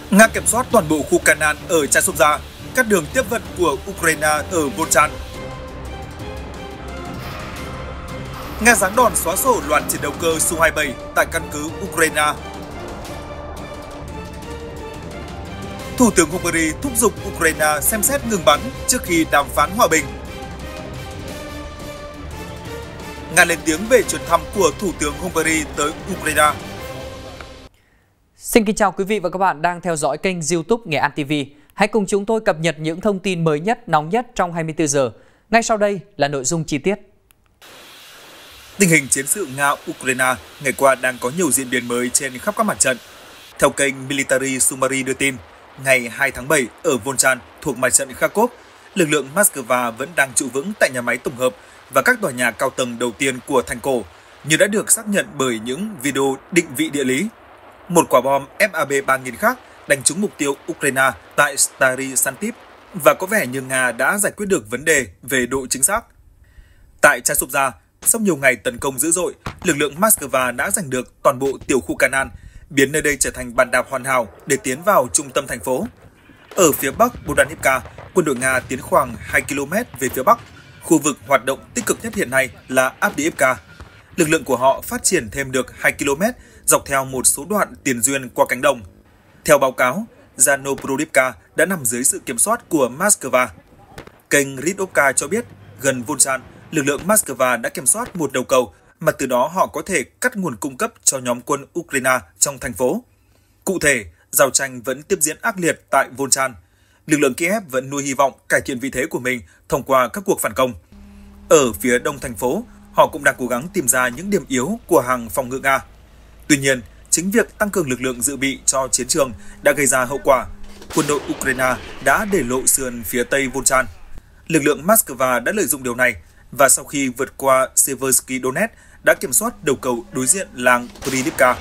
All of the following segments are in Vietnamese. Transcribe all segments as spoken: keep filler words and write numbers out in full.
Nga kiểm soát toàn bộ khu Canaan ở Chasiovia, cắt đường tiếp vận của Ukraine ở Volchan. Nga giáng đòn xóa sổ loạt chiến đấu cơ Su hai mươi bảy tại căn cứ Ukraine. Thủ tướng Hungary thúc giục Ukraine xem xét ngừng bắn trước khi đàm phán hòa bình. Nga lên tiếng về chuyến thăm của Thủ tướng Hungary tới Ukraine. Xin kính chào quý vị và các bạn đang theo dõi kênh YouTube Nghệ An ti vi. Hãy cùng chúng tôi cập nhật những thông tin mới nhất, nóng nhất trong hai mươi tư giờ. Ngay sau đây là nội dung chi tiết. Tình hình chiến sự Nga-Ukraine ngày qua đang có nhiều diễn biến mới trên khắp các mặt trận. Theo kênh Military Summary đưa tin, ngày hai tháng bảy ở Volchan thuộc mặt trận Kharkov, lực lượng Moscow vẫn đang trụ vững tại nhà máy tổng hợp và các tòa nhà cao tầng đầu tiên của thành cổ, như đã được xác nhận bởi những video định vị địa lý. Một quả bom F A B ba nghìn khác đánh trúng mục tiêu Ukraine tại Stary Santip và có vẻ như Nga đã giải quyết được vấn đề về độ chính xác. Tại Chasiovia, sau nhiều ngày tấn công dữ dội, lực lượng Moscow đã giành được toàn bộ tiểu khu Canaan, biến nơi đây trở thành bàn đạp hoàn hảo để tiến vào trung tâm thành phố. Ở phía bắc Bodanivka, quân đội Nga tiến khoảng hai ki lô mét về phía bắc. Khu vực hoạt động tích cực nhất hiện nay là Avdiivka. Lực lượng của họ phát triển thêm được hai ki lô mét dọc theo một số đoạn tiền duyên qua cánh đồng. Theo báo cáo, Zanoborodivka đã nằm dưới sự kiểm soát của Moscow. Kênh Rizovka cho biết, gần Volchan, lực lượng Moscow đã kiểm soát một đầu cầu mà từ đó họ có thể cắt nguồn cung cấp cho nhóm quân Ukraine trong thành phố. Cụ thể, giao tranh vẫn tiếp diễn ác liệt tại Volchan. Lực lượng Kiev vẫn nuôi hy vọng cải thiện vị thế của mình thông qua các cuộc phản công. Ở phía đông thành phố, họ cũng đang cố gắng tìm ra những điểm yếu của hàng phòng ngự Nga. Tuy nhiên, chính việc tăng cường lực lượng dự bị cho chiến trường đã gây ra hậu quả. Quân đội Ukraine đã để lộ sườn phía tây Volchan. Lực lượng Moscow đã lợi dụng điều này và sau khi vượt qua Seversky Donetsk đã kiểm soát đầu cầu đối diện làng Prilivka.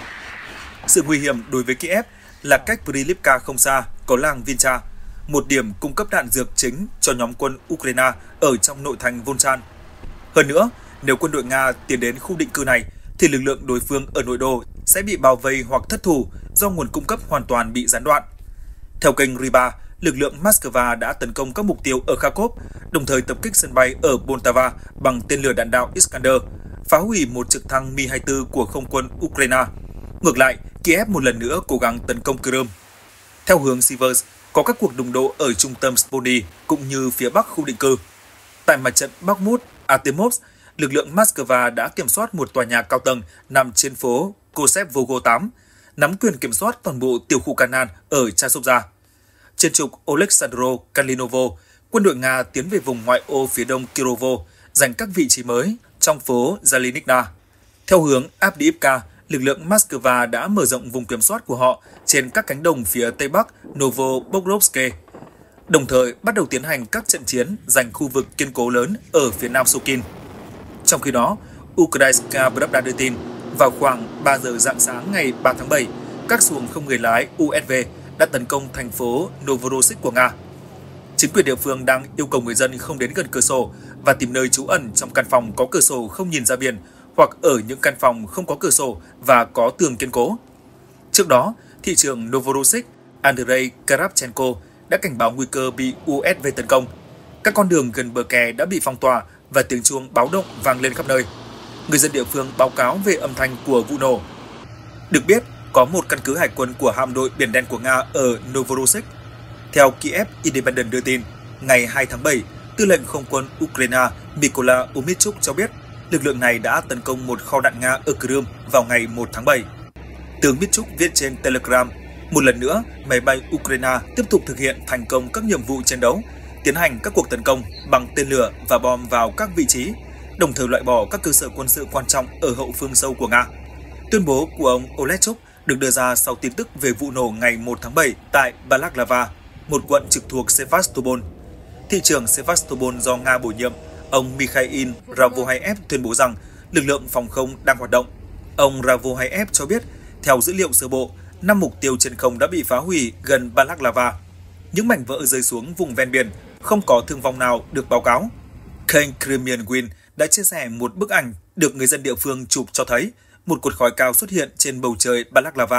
Sự nguy hiểm đối với Kiev là cách Prilivka không xa có làng Vincha, một điểm cung cấp đạn dược chính cho nhóm quân Ukraine ở trong nội thành Volchan. Hơn nữa, nếu quân đội Nga tiến đến khu định cư này, thì lực lượng đối phương ở nội đô sẽ bị bao vây hoặc thất thủ do nguồn cung cấp hoàn toàn bị gián đoạn. Theo kênh Riba, lực lượng Moscow đã tấn công các mục tiêu ở Kharkov, đồng thời tập kích sân bay ở Poltava bằng tên lửa đạn đạo Iskander, phá hủy một trực thăng Mi hai mươi tư của không quân Ukraine. Ngược lại, Kiev một lần nữa cố gắng tấn công Crimea. Theo hướng Sivers, có các cuộc đụng độ ở trung tâm Spony cũng như phía bắc khu định cư. Tại mặt trận Bakhmut, Artemovsk, lực lượng Moscow đã kiểm soát một tòa nhà cao tầng nằm trên phố Kosev-Vogo tám, nắm quyền kiểm soát toàn bộ tiểu khu Canaan ở Chasiovia. Trên trục Oleksandro Kalinovo, quân đội Nga tiến về vùng ngoại ô phía đông Kirovo, giành các vị trí mới trong phố Zalinikna. Theo hướng Avdiivka, lực lượng Moscow đã mở rộng vùng kiểm soát của họ trên các cánh đồng phía tây bắc Novopokrovsk, đồng thời bắt đầu tiến hành các trận chiến giành khu vực kiên cố lớn ở phía nam Sukin. Trong khi đó, Ukrainska Pravda đưa tin, vào khoảng ba giờ rạng sáng ngày ba tháng bảy, các xuồng không người lái U S V đã tấn công thành phố Novorossiysk của Nga. Chính quyền địa phương đang yêu cầu người dân không đến gần cửa sổ và tìm nơi trú ẩn trong căn phòng có cửa sổ không nhìn ra biển hoặc ở những căn phòng không có cửa sổ và có tường kiên cố. Trước đó, thị trưởng Novorossiysk Andrei Karabchenko đã cảnh báo nguy cơ bị U S V tấn công. Các con đường gần bờ kè đã bị phong tỏa và tiếng chuông báo động vang lên khắp nơi. Người dân địa phương báo cáo về âm thanh của vụ nổ. Được biết, có một căn cứ hải quân của hạm đội Biển Đen của Nga ở Novorossiysk. Theo Kiev Independent đưa tin, ngày hai tháng bảy, Tư lệnh Không quân Ukraine Mykola Umitchuk cho biết lực lượng này đã tấn công một kho đạn Nga ở Crimea vào ngày một tháng bảy. Tướng Mitchuk viết trên Telegram, một lần nữa, máy bay Ukraine tiếp tục thực hiện thành công các nhiệm vụ chiến đấu, tiến hành các cuộc tấn công bằng tên lửa và bom vào các vị trí, đồng thời loại bỏ các cơ sở quân sự quan trọng ở hậu phương sâu của Nga. Tuyên bố của ông Olechuk được đưa ra sau tin tức về vụ nổ ngày một tháng bảy tại Balaklava, một quận trực thuộc Sevastopol. Thị trưởng Sevastopol do Nga bổ nhiệm, ông Mikhail Ravohayev tuyên bố rằng lực lượng phòng không đang hoạt động. Ông Ravohayev cho biết, theo dữ liệu sơ bộ, năm mục tiêu trên không đã bị phá hủy gần Balaklava. Những mảnh vỡ rơi xuống vùng ven biển, không có thương vong nào được báo cáo. Kênh Crimean Win đã chia sẻ một bức ảnh được người dân địa phương chụp cho thấy một cột khói cao xuất hiện trên bầu trời Balaklava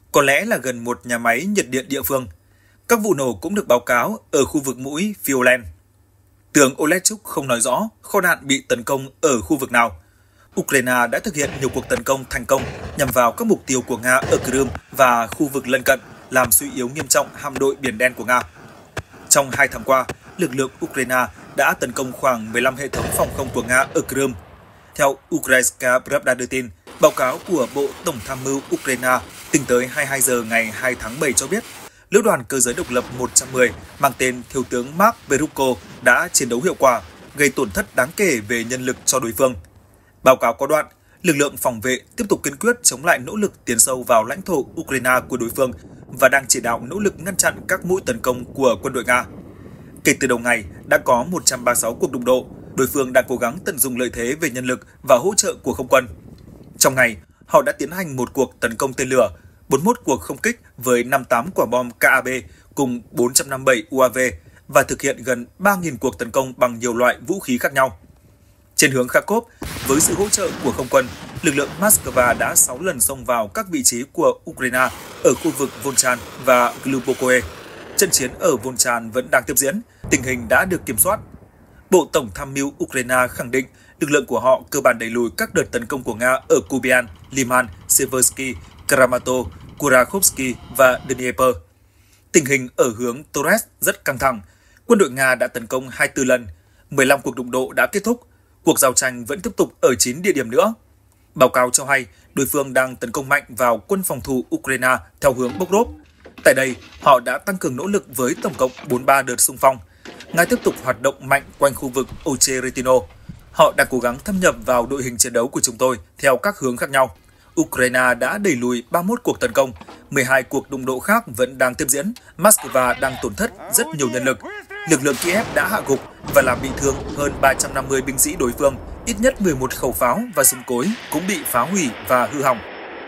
có lẽ là gần một nhà máy nhiệt điện địa phương. Các vụ nổ cũng được báo cáo ở khu vực mũi Violen. Tướng Olechuk không nói rõ kho đạn bị tấn công ở khu vực nào. Ukraine đã thực hiện nhiều cuộc tấn công thành công nhằm vào các mục tiêu của Nga ở Crimea và khu vực lân cận, làm suy yếu nghiêm trọng hạm đội Biển Đen của Nga. Trong hai tháng qua, lực lượng Ukraine đã tấn công khoảng mười lăm hệ thống phòng không của Nga ở Crimea. Theo Ukrainska Pravda đưa tin, báo cáo của Bộ Tổng tham mưu Ukraine tính tới hai mươi hai giờ ngày hai tháng bảy cho biết, Lữ đoàn Cơ giới độc lập một trăm mười mang tên Thiếu tướng Mark Beruko đã chiến đấu hiệu quả, gây tổn thất đáng kể về nhân lực cho đối phương. Báo cáo có đoạn, lực lượng phòng vệ tiếp tục kiên quyết chống lại nỗ lực tiến sâu vào lãnh thổ Ukraine của đối phương và đang chỉ đạo nỗ lực ngăn chặn các mũi tấn công của quân đội Nga. Kể từ đầu ngày, đã có một trăm ba mươi sáu cuộc đụng độ, đối phương đang cố gắng tận dụng lợi thế về nhân lực và hỗ trợ của không quân. Trong ngày, họ đã tiến hành một cuộc tấn công tên lửa, bốn mươi mốt cuộc không kích với năm mươi tám quả bom K A B cùng bốn trăm năm mươi bảy U A V và thực hiện gần ba nghìn cuộc tấn công bằng nhiều loại vũ khí khác nhau. Trên hướng Kharkov, với sự hỗ trợ của không quân, lực lượng Moscow đã sáu lần xông vào các vị trí của Ukraine ở khu vực Volchan và Glubokoe. Trận chiến ở Volchan vẫn đang tiếp diễn, tình hình đã được kiểm soát. Bộ Tổng tham mưu Ukraine khẳng định lực lượng của họ cơ bản đẩy lùi các đợt tấn công của Nga ở Kupian, Liman, Seversky, Kramatorsk, Kurakhovsky và Dnieper. Tình hình ở hướng Torres rất căng thẳng. Quân đội Nga đã tấn công hai mươi tư lần, mười lăm cuộc đụng độ đã kết thúc. Cuộc giao tranh vẫn tiếp tục ở chín địa điểm nữa. Báo cáo cho hay, đối phương đang tấn công mạnh vào quân phòng thủ Ukraine theo hướng Bokrov. Tại đây, họ đã tăng cường nỗ lực với tổng cộng bốn mươi ba đợt xung phong. Nga tiếp tục hoạt động mạnh quanh khu vực Ocheretino. Họ đang cố gắng thâm nhập vào đội hình chiến đấu của chúng tôi theo các hướng khác nhau. Ukraine đã đẩy lùi ba mươi mốt cuộc tấn công, mười hai cuộc đụng độ khác vẫn đang tiếp diễn. Moscow đang tổn thất rất nhiều nhân lực. Lực lượng Kiev đã hạ gục và làm bị thương hơn ba trăm năm mươi binh sĩ đối phương. Ít nhất mười một khẩu pháo và súng cối cũng bị phá hủy và hư hỏng.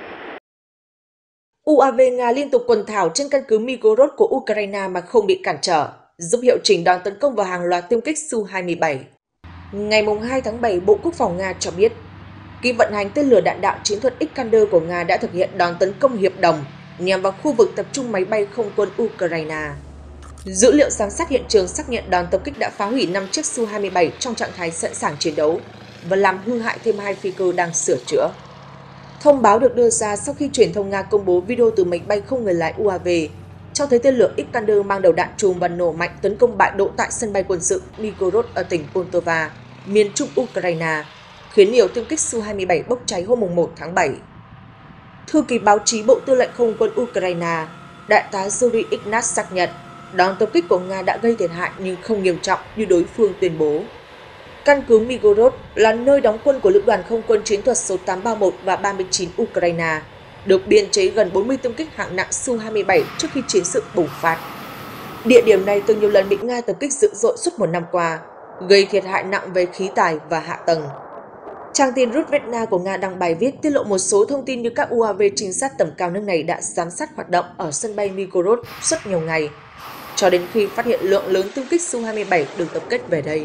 u a vê Nga liên tục quần thảo trên căn cứ Migorod của Ukraine mà không bị cản trở, giúp hiệu chỉnh đòn tấn công vào hàng loạt tiêm kích Su hai mươi bảy. Ngày hai tháng bảy, Bộ Quốc phòng Nga cho biết, kỳ vận hành tên lửa đạn đạo chiến thuật Iskander của Nga đã thực hiện đòn tấn công hiệp đồng nhằm vào khu vực tập trung máy bay không quân Ukraine. Dữ liệu giám sát hiện trường xác nhận đòn tập kích đã phá hủy năm chiếc Su hai mươi bảy trong trạng thái sẵn sàng chiến đấu và làm hư hại thêm hai phi cơ đang sửa chữa. Thông báo được đưa ra sau khi truyền thông Nga công bố video từ máy bay không người lái u a vê, cho thấy tên lửa Iskander mang đầu đạn chùm và nổ mạnh tấn công bại độ tại sân bay quân sự Migorod ở tỉnh Poltava, miền trung Ukraine, khiến nhiều tiêm kích Su hai mươi bảy bốc cháy hôm một tháng bảy. Thư ký báo chí Bộ Tư lệnh Không quân Ukraine, Đại tá Yuri Ignat xác nhận, đòn tập kích của Nga đã gây thiệt hại nhưng không nghiêm trọng như đối phương tuyên bố. Căn cứ Migorod là nơi đóng quân của Lữ đoàn Không quân chiến thuật số tám ba mốt và ba mươi chín Ukraine, được biên chế gần bốn mươi tiêm kích hạng nặng Su hai mươi bảy trước khi chiến sự bùng phát. Địa điểm này từng nhiều lần bị Nga tập kích dữ dội suốt một năm qua, gây thiệt hại nặng về khí tài và hạ tầng. Trang tin Rusvetna của Nga đăng bài viết tiết lộ một số thông tin như các u a vê trinh sát tầm cao nước này đã giám sát hoạt động ở sân bay Migorod suốt nhiều ngày, cho đến khi phát hiện lượng lớn tiêm kích Su hai mươi bảy được tập kết về đây.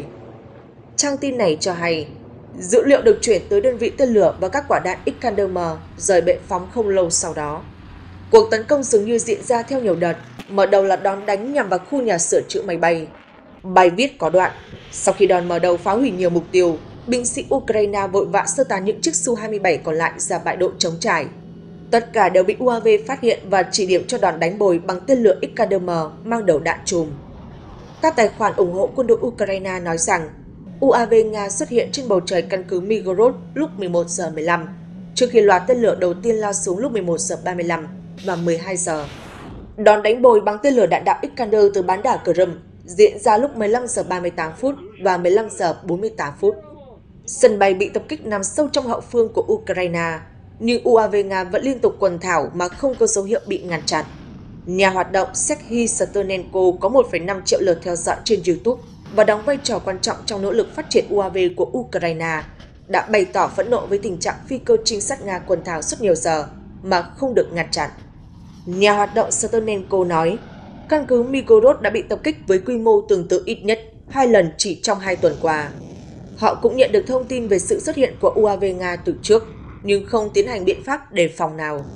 Trang tin này cho hay, dữ liệu được chuyển tới đơn vị tên lửa và các quả đạn Iskander-M rời bệ phóng không lâu sau đó. Cuộc tấn công dường như diễn ra theo nhiều đợt, mở đầu là đòn đánh nhằm vào khu nhà sửa chữa máy bay. Bài viết có đoạn, sau khi đòn mở đầu phá hủy nhiều mục tiêu, binh sĩ Ukraine vội vã sơ tán những chiếc Su hai mươi bảy còn lại ra bãi độ trống trải. Tất cả đều bị u a vê phát hiện và chỉ điểm cho đòn đánh bồi bằng tên lửa Iskander-M mang đầu đạn chùm. Các tài khoản ủng hộ quân đội Ukraine nói rằng u a vê Nga xuất hiện trên bầu trời căn cứ Migorod lúc mười một giờ mười lăm, trước khi loạt tên lửa đầu tiên lao xuống lúc mười một giờ ba mươi lăm và mười hai giờ. Đòn đánh bồi bằng tên lửa đạn đạo Iskander từ bán đảo Crimea diễn ra lúc mười lăm giờ ba mươi tám phút và mười lăm giờ bốn mươi tám phút. Sân bay bị tập kích nằm sâu trong hậu phương của Ukraine, nhưng u a vê Nga vẫn liên tục quần thảo mà không có dấu hiệu bị ngăn chặn. Nhà hoạt động Serhiy Sternenko có một phẩy năm triệu lượt theo dõi trên YouTube và đóng vai trò quan trọng trong nỗ lực phát triển u a vê của Ukraine, đã bày tỏ phẫn nộ với tình trạng phi cơ trinh sát Nga quần thảo suốt nhiều giờ mà không được ngăn chặn. Nhà hoạt động Sternenko nói, căn cứ Migorod đã bị tập kích với quy mô tương tự ít nhất hai lần chỉ trong hai tuần qua. Họ cũng nhận được thông tin về sự xuất hiện của u a vê Nga từ trước, nhưng không tiến hành biện pháp đề phòng nào.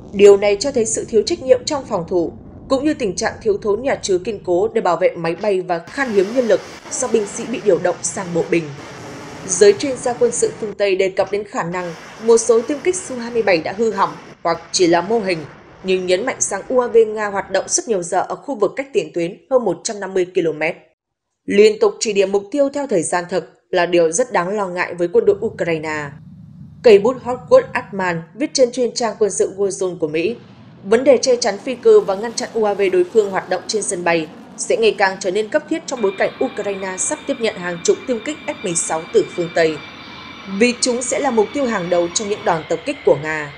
Điều này cho thấy sự thiếu trách nhiệm trong phòng thủ, cũng như tình trạng thiếu thốn nhà chứa kiên cố để bảo vệ máy bay và khan hiếm nhân lực do binh sĩ bị điều động sang bộ binh. Giới chuyên gia quân sự phương Tây đề cập đến khả năng một số tiêm kích Su hai mươi bảy đã hư hỏng hoặc chỉ là mô hình, nhưng nhấn mạnh rằng u a vê Nga hoạt động suốt nhiều giờ ở khu vực cách tiền tuyến hơn một trăm năm mươi ki lô mét. Liên tục chỉ điểm mục tiêu theo thời gian thực là điều rất đáng lo ngại với quân đội Ukraine. Cây bút Howard Altman viết trên chuyên trang quân sự Warzone của Mỹ, vấn đề che chắn phi cơ và ngăn chặn u a vê đối phương hoạt động trên sân bay sẽ ngày càng trở nên cấp thiết trong bối cảnh Ukraine sắp tiếp nhận hàng chục tiêm kích F mười sáu từ phương Tây, vì chúng sẽ là mục tiêu hàng đầu trong những đòn tập kích của Nga.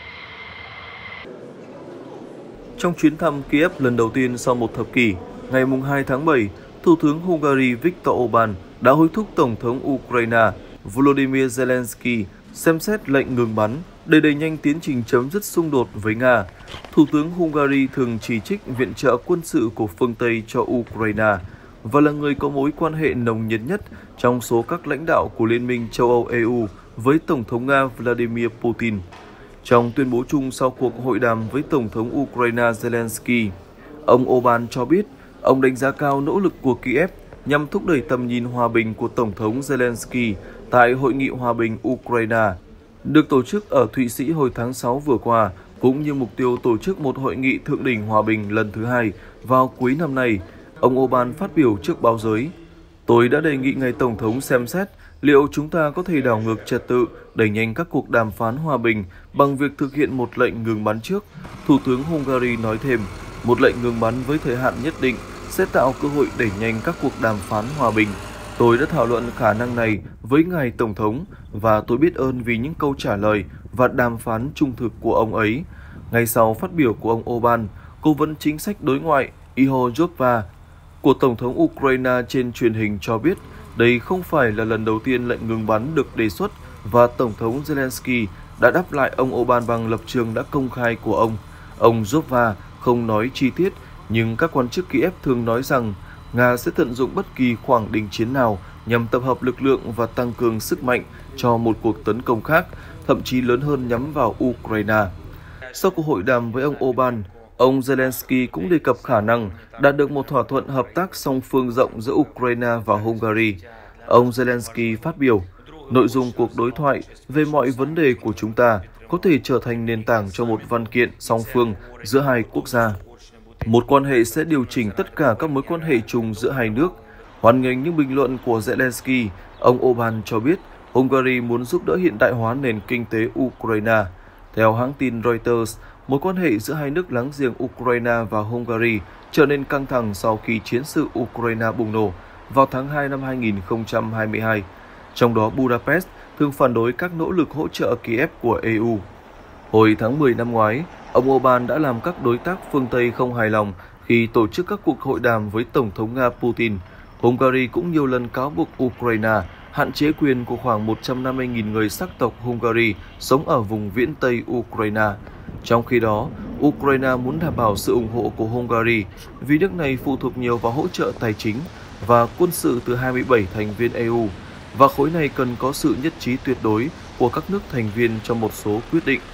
Trong chuyến thăm Kiev lần đầu tiên sau một thập kỷ, ngày hai tháng bảy, Thủ tướng Hungary Viktor Orbán đã hối thúc Tổng thống Ukraine Volodymyr Zelensky xem xét lệnh ngừng bắn để đẩy nhanh tiến trình chấm dứt xung đột với Nga. Thủ tướng Hungary thường chỉ trích viện trợ quân sự của phương Tây cho Ukraine và là người có mối quan hệ nồng nhiệt nhất trong số các lãnh đạo của Liên minh châu Âu E U với Tổng thống Nga Vladimir Putin. Trong tuyên bố chung sau cuộc hội đàm với Tổng thống Ukraine Zelensky, ông Orbán cho biết ông đánh giá cao nỗ lực của Kiev nhằm thúc đẩy tầm nhìn hòa bình của Tổng thống Zelensky tại Hội nghị Hòa bình Ukraine, được tổ chức ở Thụy Sĩ hồi tháng sáu vừa qua, cũng như mục tiêu tổ chức một hội nghị thượng đỉnh hòa bình lần thứ hai vào cuối năm nay. Ông Orbán phát biểu trước báo giới: "Tôi đã đề nghị ngài Tổng thống xem xét liệu chúng ta có thể đảo ngược trật tự, đẩy nhanh các cuộc đàm phán hòa bình bằng việc thực hiện một lệnh ngừng bắn trước." Thủ tướng Hungary nói thêm, một lệnh ngừng bắn với thời hạn nhất định sẽ tạo cơ hội đẩy nhanh các cuộc đàm phán hòa bình. Tôi đã thảo luận khả năng này với ngài Tổng thống và tôi biết ơn vì những câu trả lời và đàm phán trung thực của ông ấy. Ngay sau phát biểu của ông Orbán, cố vấn chính sách đối ngoại Ihor Jokva của Tổng thống Ukraine trên truyền hình cho biết đây không phải là lần đầu tiên lệnh ngừng bắn được đề xuất và Tổng thống Zelensky đã đáp lại ông Orbán bằng lập trường đã công khai của ông. Ông Jokva không nói chi tiết, nhưng các quan chức Kiev thường nói rằng Nga sẽ tận dụng bất kỳ khoảng đình chiến nào nhằm tập hợp lực lượng và tăng cường sức mạnh cho một cuộc tấn công khác, thậm chí lớn hơn nhắm vào Ukraine. Sau cuộc hội đàm với ông Orbán, ông Zelensky cũng đề cập khả năng đạt được một thỏa thuận hợp tác song phương rộng giữa Ukraine và Hungary. Ông Zelensky phát biểu, nội dung cuộc đối thoại về mọi vấn đề của chúng ta có thể trở thành nền tảng cho một văn kiện song phương giữa hai quốc gia. Một quan hệ sẽ điều chỉnh tất cả các mối quan hệ chung giữa hai nước. Hoan nghênh những bình luận của Zelensky, ông Orbán cho biết Hungary muốn giúp đỡ hiện đại hóa nền kinh tế Ukraine. Theo hãng tin Reuters, mối quan hệ giữa hai nước láng giềng Ukraine và Hungary trở nên căng thẳng sau khi chiến sự Ukraine bùng nổ vào tháng hai năm hai nghìn không trăm hai mươi hai. Trong đó Budapest thường phản đối các nỗ lực hỗ trợ Kiev của E U. Hồi tháng mười năm ngoái, ông Orbán đã làm các đối tác phương Tây không hài lòng khi tổ chức các cuộc hội đàm với Tổng thống Nga Putin. Hungary cũng nhiều lần cáo buộc Ukraine hạn chế quyền của khoảng một trăm năm mươi nghìn người sắc tộc Hungary sống ở vùng viễn Tây Ukraine. Trong khi đó, Ukraine muốn đảm bảo sự ủng hộ của Hungary vì nước này phụ thuộc nhiều vào hỗ trợ tài chính và quân sự từ hai mươi bảy thành viên E U, và khối này cần có sự nhất trí tuyệt đối của các nước thành viên trong một số quyết định.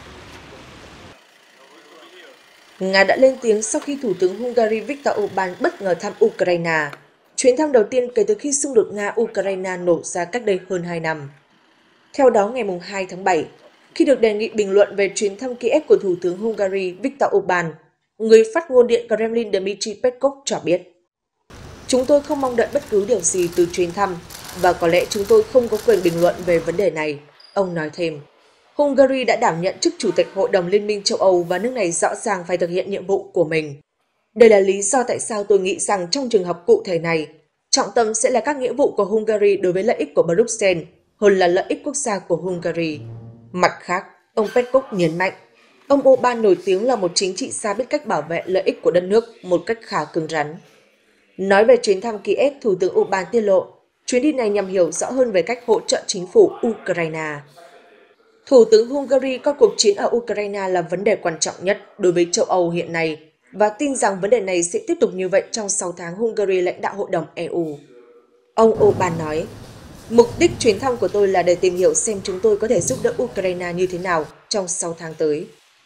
Nga đã lên tiếng sau khi Thủ tướng Hungary Viktor Orbán bất ngờ thăm Ukraine, chuyến thăm đầu tiên kể từ khi xung đột Nga-Ukraine nổ ra cách đây hơn hai năm. Theo đó, ngày hai tháng bảy, khi được đề nghị bình luận về chuyến thăm Kiev của Thủ tướng Hungary Viktor Orbán, người phát ngôn Điện Kremlin Dmitry Peskov cho biết: "Chúng tôi không mong đợi bất cứ điều gì từ chuyến thăm, và có lẽ chúng tôi không có quyền bình luận về vấn đề này." Ông nói thêm, Hungary đã đảm nhận chức Chủ tịch Hội đồng Liên minh châu Âu và nước này rõ ràng phải thực hiện nhiệm vụ của mình. Đây là lý do tại sao tôi nghĩ rằng trong trường hợp cụ thể này, trọng tâm sẽ là các nghĩa vụ của Hungary đối với lợi ích của Bruxelles hơn là lợi ích quốc gia của Hungary. Mặt khác, ông Peskov nhấn mạnh, ông Orbán nổi tiếng là một chính trị gia biết cách bảo vệ lợi ích của đất nước một cách khá cứng rắn. Nói về chuyến thăm Kiev, Thủ tướng Orbán tiết lộ, chuyến đi này nhằm hiểu rõ hơn về cách hỗ trợ chính phủ Ukraine. Thủ tướng Hungary coi cuộc chiến ở Ukraine là vấn đề quan trọng nhất đối với châu Âu hiện nay và tin rằng vấn đề này sẽ tiếp tục như vậy trong sáu tháng Hungary lãnh đạo Hội đồng E U. Ông Orbán nói, mục đích chuyến thăm của tôi là để tìm hiểu xem chúng tôi có thể giúp đỡ Ukraine như thế nào trong sáu tháng tới.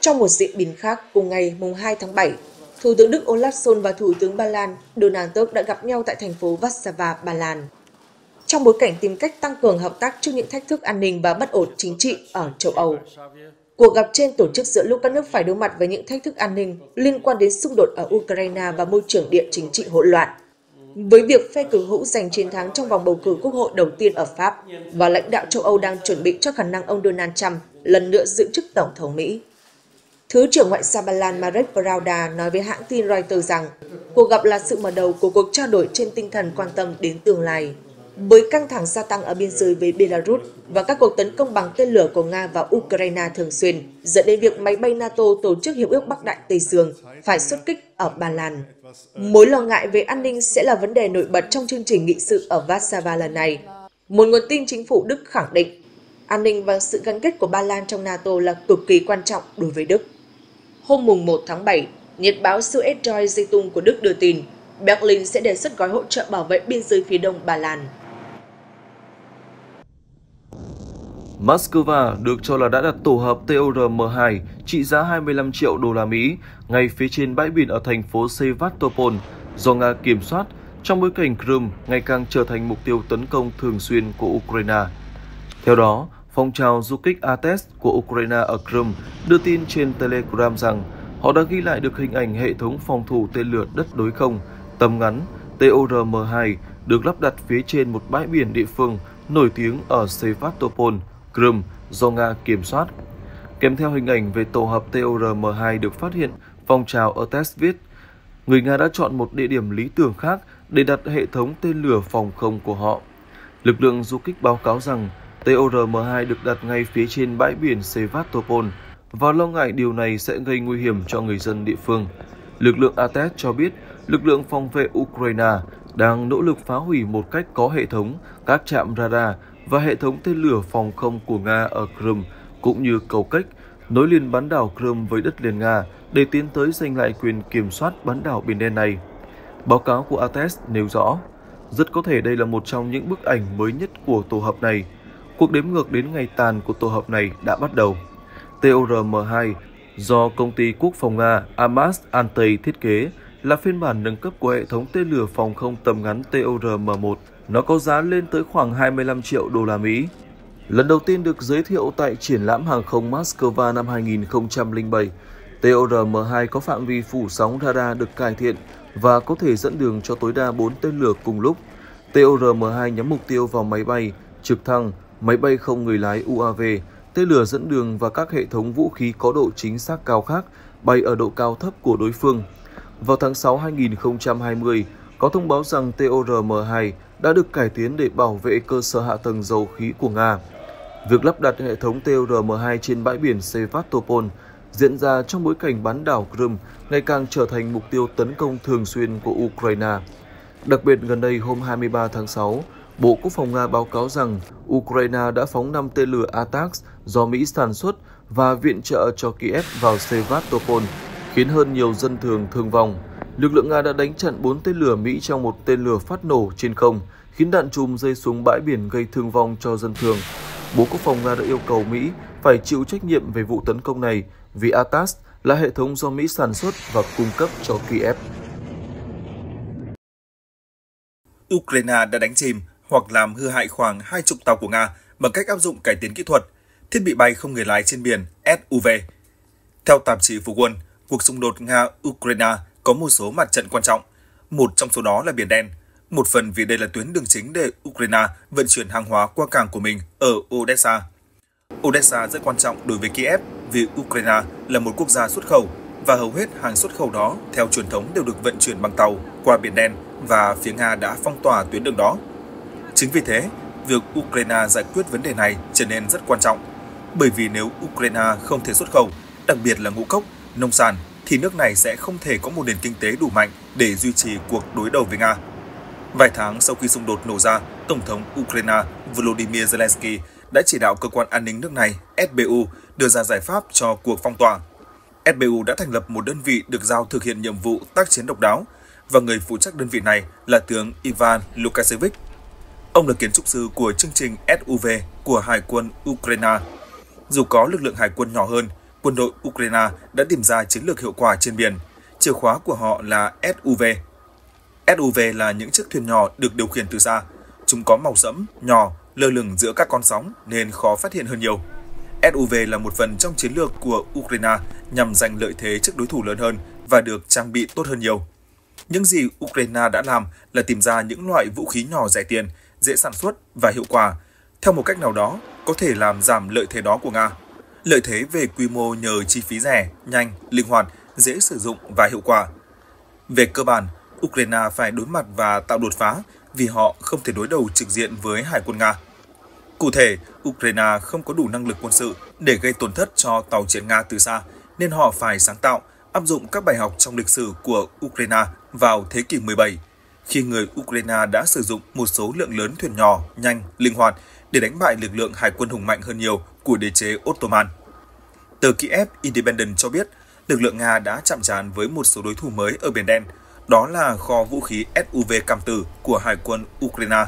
Trong một diễn biến khác, cùng ngày mùng hai tháng bảy, Thủ tướng Đức Olaf Scholz và Thủ tướng Ba Lan Donald Tusk đã gặp nhau tại thành phố Warsaw, Ba Lan. Trong bối cảnh tìm cách tăng cường hợp tác trước những thách thức an ninh và bất ổn chính trị ở châu Âu. Cuộc gặp trên tổ chức giữa lúc các nước phải đối mặt với những thách thức an ninh liên quan đến xung đột ở Ukraine và môi trường địa chính trị hỗn loạn. Với việc phe cử hữu giành chiến thắng trong vòng bầu cử quốc hội đầu tiên ở Pháp và lãnh đạo châu Âu đang chuẩn bị cho khả năng ông Donald Trump lần nữa giữ chức Tổng thống Mỹ. Thứ trưởng Ngoại giao Ba Lan Marek Vrauda nói với hãng tin Reuters rằng cuộc gặp là sự mở đầu của cuộc trao đổi trên tinh thần quan tâm đến tương lai. Với căng thẳng gia tăng ở biên giới với Belarus và các cuộc tấn công bằng tên lửa của Nga vào Ukraine thường xuyên, dẫn đến việc máy bay NATO tổ chức Hiệp ước Bắc Đại Tây Dương phải xuất kích ở Ba Lan. Mối lo ngại về an ninh sẽ là vấn đề nổi bật trong chương trình nghị sự ở Warsaw lần này. Một nguồn tin chính phủ Đức khẳng định, an ninh và sự gắn kết của Ba Lan trong NATO là cực kỳ quan trọng đối với Đức. Hôm mùng một tháng bảy, nhật báo Süddeutsche Zeitung của Đức đưa tin, Berlin sẽ đề xuất gói hỗ trợ bảo vệ biên giới phía đông Ba Lan. Moscow được cho là đã đặt tổ hợp T O R M hai trị giá hai mươi lăm triệu đô la Mỹ ngay phía trên bãi biển ở thành phố Sevastopol do Nga kiểm soát trong bối cảnh Crimea ngày càng trở thành mục tiêu tấn công thường xuyên của Ukraine. Theo đó, phong trào du kích a tê e s của Ukraine ở Crimea đưa tin trên Telegram rằng họ đã ghi lại được hình ảnh hệ thống phòng thủ tên lửa đất đối không tầm ngắn T O R M hai được lắp đặt phía trên một bãi biển địa phương nổi tiếng ở Sevastopol, Crimea do Nga kiểm soát. Kèm theo hình ảnh về tổ hợp T O R M hai được phát hiện, phong trào a tê e s viết, người Nga đã chọn một địa điểm lý tưởng khác để đặt hệ thống tên lửa phòng không của họ. Lực lượng du kích báo cáo rằng T O R M hai được đặt ngay phía trên bãi biển Sevastopol và lo ngại điều này sẽ gây nguy hiểm cho người dân địa phương. Lực lượng a tê e s cho biết lực lượng phòng vệ Ukraine đang nỗ lực phá hủy một cách có hệ thống các trạm radar và hệ thống tên lửa phòng không của Nga ở Crimea, cũng như cầu cách nối liền bán đảo Crimea với đất liền Nga để tiến tới giành lại quyền kiểm soát bán đảo Biển Đen này. Báo cáo của a tê e s nêu rõ, rất có thể đây là một trong những bức ảnh mới nhất của tổ hợp này. Cuộc đếm ngược đến ngày tàn của tổ hợp này đã bắt đầu. T O R M hai do công ty quốc phòng Nga Amas Antey thiết kế là phiên bản nâng cấp của hệ thống tên lửa phòng không tầm ngắn T O R M một. Nó có giá lên tới khoảng hai mươi lăm triệu đô la Mỹ. Lần đầu tiên được giới thiệu tại triển lãm hàng không Moscow năm hai nghìn không trăm lẻ bảy, T O R M hai có phạm vi phủ sóng radar được cải thiện và có thể dẫn đường cho tối đa bốn tên lửa cùng lúc. T O R M hai nhắm mục tiêu vào máy bay, trực thăng, máy bay không người lái U A V, tên lửa dẫn đường và các hệ thống vũ khí có độ chính xác cao khác bay ở độ cao thấp của đối phương. Vào tháng sáu năm hai nghìn không trăm hai mươi, có thông báo rằng T O R M hai đã được cải tiến để bảo vệ cơ sở hạ tầng dầu khí của Nga. Việc lắp đặt hệ thống T O R M hai trên bãi biển Sevastopol diễn ra trong bối cảnh bán đảo Crimea ngày càng trở thành mục tiêu tấn công thường xuyên của Ukraine. Đặc biệt gần đây hôm hai mươi ba tháng sáu, Bộ Quốc phòng Nga báo cáo rằng Ukraine đã phóng năm tên lửa A T A C M S do Mỹ sản xuất và viện trợ cho Kiev vào Sevastopol, khiến hơn nhiều dân thường thương vong. Lực lượng Nga đã đánh chặn bốn tên lửa Mỹ trong một tên lửa phát nổ trên không, khiến đạn chùm rơi xuống bãi biển gây thương vong cho dân thường. Bộ Quốc phòng Nga đã yêu cầu Mỹ phải chịu trách nhiệm về vụ tấn công này vì A T A C M S là hệ thống do Mỹ sản xuất và cung cấp cho Kiev. Ukraine đã đánh chìm hoặc làm hư hại khoảng hai mươi tàu của Nga bằng cách áp dụng cải tiến kỹ thuật, thiết bị bay không người lái trên biển S U V. Theo tạp chí Phố Quân, cuộc xung đột Nga-Ukraine có một số mặt trận quan trọng, một trong số đó là Biển Đen, một phần vì đây là tuyến đường chính để Ukraine vận chuyển hàng hóa qua cảng của mình ở Odessa. Odessa rất quan trọng đối với Kiev vì Ukraine là một quốc gia xuất khẩu và hầu hết hàng xuất khẩu đó theo truyền thống đều được vận chuyển bằng tàu qua Biển Đen và phía Nga đã phong tỏa tuyến đường đó. Chính vì thế, việc Ukraine giải quyết vấn đề này trở nên rất quan trọng, bởi vì nếu Ukraine không thể xuất khẩu, đặc biệt là ngũ cốc, nông sản, thì nước này sẽ không thể có một nền kinh tế đủ mạnh để duy trì cuộc đối đầu với Nga. Vài tháng sau khi xung đột nổ ra, Tổng thống Ukraine Volodymyr Zelensky đã chỉ đạo cơ quan an ninh nước này S B U đưa ra giải pháp cho cuộc phong tỏa. S B U đã thành lập một đơn vị được giao thực hiện nhiệm vụ tác chiến độc đáo, và người phụ trách đơn vị này là tướng Ivan Lukashevich. Ông là kiến trúc sư của chương trình S U V của Hải quân Ukraine. Dù có lực lượng hải quân nhỏ hơn, quân đội Ukraine đã tìm ra chiến lược hiệu quả trên biển. Chìa khóa của họ là ét u vê. ét u vê là những chiếc thuyền nhỏ được điều khiển từ xa. Chúng có màu sẫm, nhỏ, lơ lửng giữa các con sóng nên khó phát hiện hơn nhiều. ét u vê là một phần trong chiến lược của Ukraine nhằm giành lợi thế trước đối thủ lớn hơn và được trang bị tốt hơn nhiều. Những gì Ukraine đã làm là tìm ra những loại vũ khí nhỏ rẻ tiền, dễ sản xuất và hiệu quả, theo một cách nào đó có thể làm giảm lợi thế đó của Nga. Lợi thế về quy mô nhờ chi phí rẻ, nhanh, linh hoạt, dễ sử dụng và hiệu quả. Về cơ bản, Ukraine phải đối mặt và tạo đột phá vì họ không thể đối đầu trực diện với Hải quân Nga. Cụ thể, Ukraine không có đủ năng lực quân sự để gây tổn thất cho tàu chiến Nga từ xa, nên họ phải sáng tạo, áp dụng các bài học trong lịch sử của Ukraine vào thế kỷ mười bảy, khi người Ukraine đã sử dụng một số lượng lớn thuyền nhỏ, nhanh, linh hoạt để đánh bại lực lượng hải quân hùng mạnh hơn nhiều của đế chế Ottoman. Tờ Kiev Independent cho biết, lực lượng Nga đã chạm trán với một số đối thủ mới ở Biển Đen, đó là kho vũ khí ét u vê cảm tử của Hải quân Ukraine.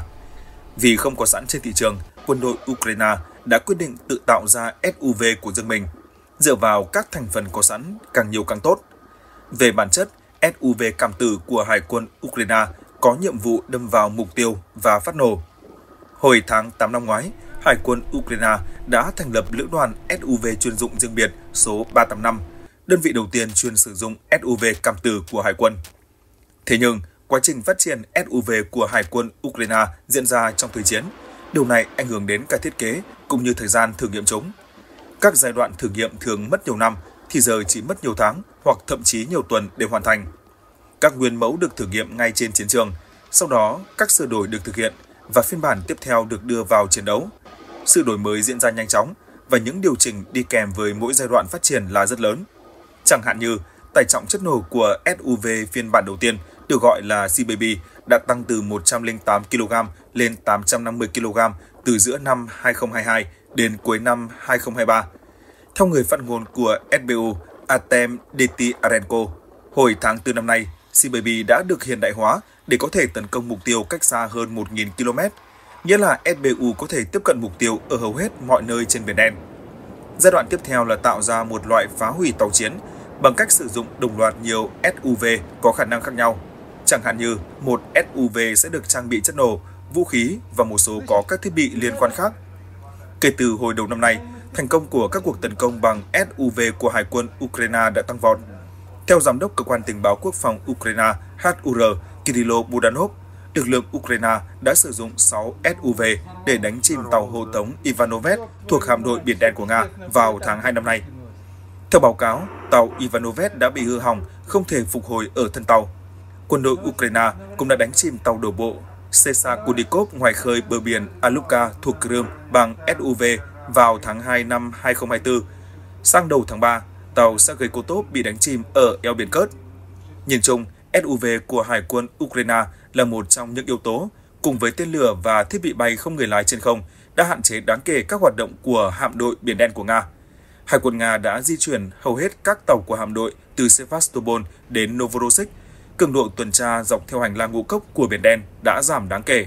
Vì không có sẵn trên thị trường, quân đội Ukraine đã quyết định tự tạo ra ét u vê của riêng mình, dựa vào các thành phần có sẵn càng nhiều càng tốt. Về bản chất, ét u vê cảm tử của Hải quân Ukraine có nhiệm vụ đâm vào mục tiêu và phát nổ. Hồi tháng tám năm ngoái, Hải quân Ukraine đã thành lập lữ đoàn ét u vê chuyên dụng riêng biệt số ba tám năm, đơn vị đầu tiên chuyên sử dụng ét u vê cảm tử của Hải quân. Thế nhưng, quá trình phát triển ét u vê của Hải quân Ukraine diễn ra trong thời chiến. Điều này ảnh hưởng đến cả thiết kế cũng như thời gian thử nghiệm chúng. Các giai đoạn thử nghiệm thường mất nhiều năm, thì giờ chỉ mất nhiều tháng hoặc thậm chí nhiều tuần để hoàn thành. Các nguyên mẫu được thử nghiệm ngay trên chiến trường, sau đó các sửa đổi được thực hiện và phiên bản tiếp theo được đưa vào chiến đấu. Sự đổi mới diễn ra nhanh chóng và những điều chỉnh đi kèm với mỗi giai đoạn phát triển là rất lớn. Chẳng hạn như, tải trọng chất nổ của ét u vê phiên bản đầu tiên được gọi là xê bê bê đã tăng từ một trăm lẻ tám ki lô gam lên tám trăm năm mươi ki lô gam từ giữa năm hai không hai hai đến cuối năm hai không hai ba. Theo người phát ngôn của ét bê u, Artem Detiarenko, hồi tháng tư năm nay, xê bê bê đã được hiện đại hóa để có thể tấn công mục tiêu cách xa hơn một nghìn ki lô mét, nghĩa là ét bê u có thể tiếp cận mục tiêu ở hầu hết mọi nơi trên Biển Đen. Giai đoạn tiếp theo là tạo ra một loại phá hủy tàu chiến bằng cách sử dụng đồng loạt nhiều ét u vê có khả năng khác nhau. Chẳng hạn như một ét u vê sẽ được trang bị chất nổ, vũ khí và một số có các thiết bị liên quan khác. Kể từ hồi đầu năm nay, thành công của các cuộc tấn công bằng ét u vê của Hải quân Ukraine đã tăng vọt. Theo Giám đốc Cơ quan Tình báo Quốc phòng Ukraine hát u rờ Kirilo Budanov, lực lượng Ukraine đã sử dụng sáu ét u vê để đánh chìm tàu hộ tống Ivanovet thuộc hạm đội Biển Đen của Nga vào tháng hai năm nay. Theo báo cáo, tàu Ivanovet đã bị hư hỏng, không thể phục hồi ở thân tàu. Quân đội Ukraine cũng đã đánh chìm tàu đổ bộ Sesakudikov ngoài khơi bờ biển Aluka thuộc Crimea bằng ét u vê vào tháng hai năm hai không hai tư. Sang đầu tháng ba, tàu Sergei Kotov bị đánh chìm ở eo biển Kerch. Nhìn chung, ét u vê của Hải quân Ukraine là một trong những yếu tố, cùng với tên lửa và thiết bị bay không người lái trên không, đã hạn chế đáng kể các hoạt động của hạm đội Biển Đen của Nga. Hải quân Nga đã di chuyển hầu hết các tàu của hạm đội từ Sevastopol đến Novorossiysk. Cường độ tuần tra dọc theo hành lang ngũ cốc của Biển Đen đã giảm đáng kể.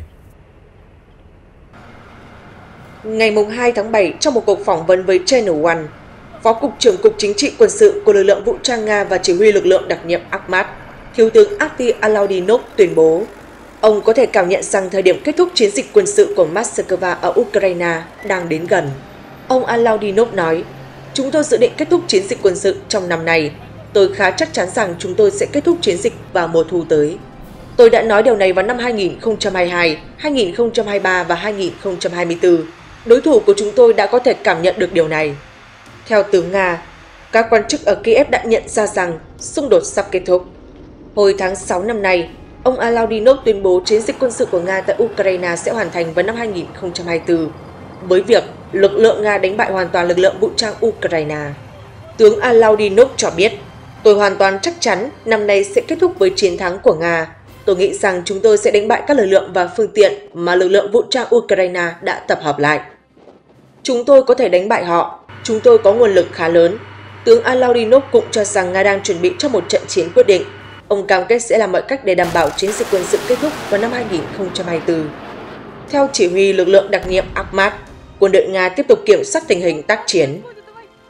Ngày hai tháng bảy, trong một cuộc phỏng vấn với Channel One, Phó Cục trưởng Cục Chính trị Quân sự của lực lượng vũ trang Nga và chỉ huy lực lượng đặc nhiệm Akhmat, Thiếu tướng Arty Alaudinov tuyên bố, ông có thể cảm nhận rằng thời điểm kết thúc chiến dịch quân sự của Moscow ở Ukraine đang đến gần. Ông Alaudinov nói, chúng tôi dự định kết thúc chiến dịch quân sự trong năm nay. Tôi khá chắc chắn rằng chúng tôi sẽ kết thúc chiến dịch vào mùa thu tới. Tôi đã nói điều này vào năm hai nghìn không trăm hai mươi hai, hai nghìn không trăm hai mươi ba và hai nghìn không trăm hai mươi tư. Đối thủ của chúng tôi đã có thể cảm nhận được điều này. Theo tướng Nga, các quan chức ở Kiev đã nhận ra rằng xung đột sắp kết thúc. Hồi tháng sáu năm nay, ông Alaudinov tuyên bố chiến dịch quân sự của Nga tại Ukraine sẽ hoàn thành vào năm hai nghìn không trăm hai mươi tư, với việc lực lượng Nga đánh bại hoàn toàn lực lượng vũ trang Ukraine. Tướng Alaudinov cho biết, tôi hoàn toàn chắc chắn năm nay sẽ kết thúc với chiến thắng của Nga. Tôi nghĩ rằng chúng tôi sẽ đánh bại các lực lượng và phương tiện mà lực lượng vũ trang Ukraine đã tập hợp lại. Chúng tôi có thể đánh bại họ. Chúng tôi có nguồn lực khá lớn. Tướng Alaudinov cũng cho rằng Nga đang chuẩn bị cho một trận chiến quyết định. Ông cam kết sẽ làm mọi cách để đảm bảo chiến dịch quân sự kết thúc vào năm hai nghìn không trăm hai mươi tư. Theo chỉ huy lực lượng đặc nhiệm Akhmat, quân đội Nga tiếp tục kiểm soát tình hình tác chiến.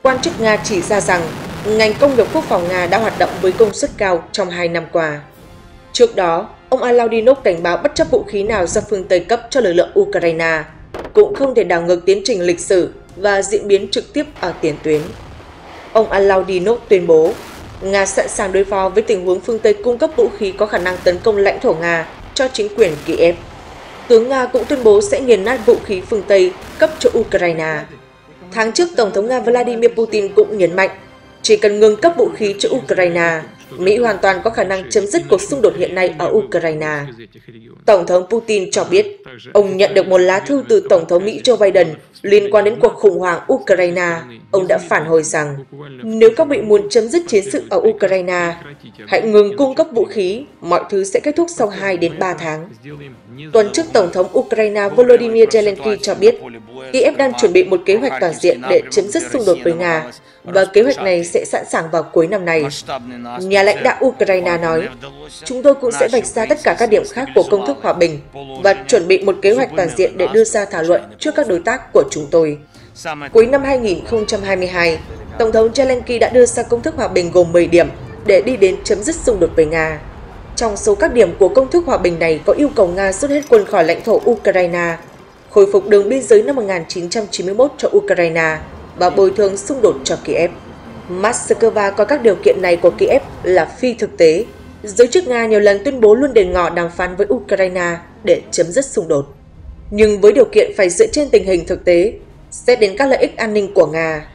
Quan chức Nga chỉ ra rằng ngành công nghiệp quốc phòng Nga đã hoạt động với công suất cao trong hai năm qua. Trước đó, ông Alaudinov cảnh báo bất chấp vũ khí nào do phương Tây cấp cho lực lượng Ukraine, cũng không thể đảo ngược tiến trình lịch sử và diễn biến trực tiếp ở tiền tuyến. Ông Alaudinov tuyên bố, Nga sẵn sàng đối phó với tình huống phương Tây cung cấp vũ khí có khả năng tấn công lãnh thổ Nga cho chính quyền Kiev. Tướng Nga cũng tuyên bố sẽ nghiền nát vũ khí phương Tây cấp cho Ukraine. Tháng trước, Tổng thống Nga Vladimir Putin cũng nhấn mạnh, chỉ cần ngừng cấp vũ khí cho Ukraine, Mỹ hoàn toàn có khả năng chấm dứt cuộc xung đột hiện nay ở Ukraine. Tổng thống Putin cho biết, ông nhận được một lá thư từ Tổng thống Mỹ Joe Biden liên quan đến cuộc khủng hoảng Ukraine. Ông đã phản hồi rằng, nếu các vị muốn chấm dứt chiến sự ở Ukraine, hãy ngừng cung cấp vũ khí, mọi thứ sẽ kết thúc sau hai đến ba tháng. Tuần trước, Tổng thống Ukraine Volodymyr Zelensky cho biết, Kiev đang chuẩn bị một kế hoạch toàn diện để chấm dứt xung đột với Nga, và kế hoạch này sẽ sẵn sàng vào cuối năm nay. Nhà lãnh đạo Ukraine nói, chúng tôi cũng sẽ vạch ra tất cả các điểm khác của công thức hòa bình và chuẩn bị một kế hoạch toàn diện để đưa ra thảo luận trước các đối tác của chúng tôi. Cuối năm hai nghìn không trăm hai mươi hai, Tổng thống Zelensky đã đưa ra công thức hòa bình gồm mười điểm để đi đến chấm dứt xung đột với Nga. Trong số các điểm của công thức hòa bình này có yêu cầu Nga rút hết quân khỏi lãnh thổ Ukraine, khôi phục đường biên giới năm một nghìn chín trăm chín mươi mốt cho Ukraine và bồi thường xung đột cho Kiev. Moscow coi các điều kiện này của Kiev là phi thực tế. Giới chức Nga nhiều lần tuyên bố luôn đề ngỏ đàm phán với Ukraine để chấm dứt xung đột. Nhưng với điều kiện phải dựa trên tình hình thực tế, xét đến các lợi ích an ninh của Nga.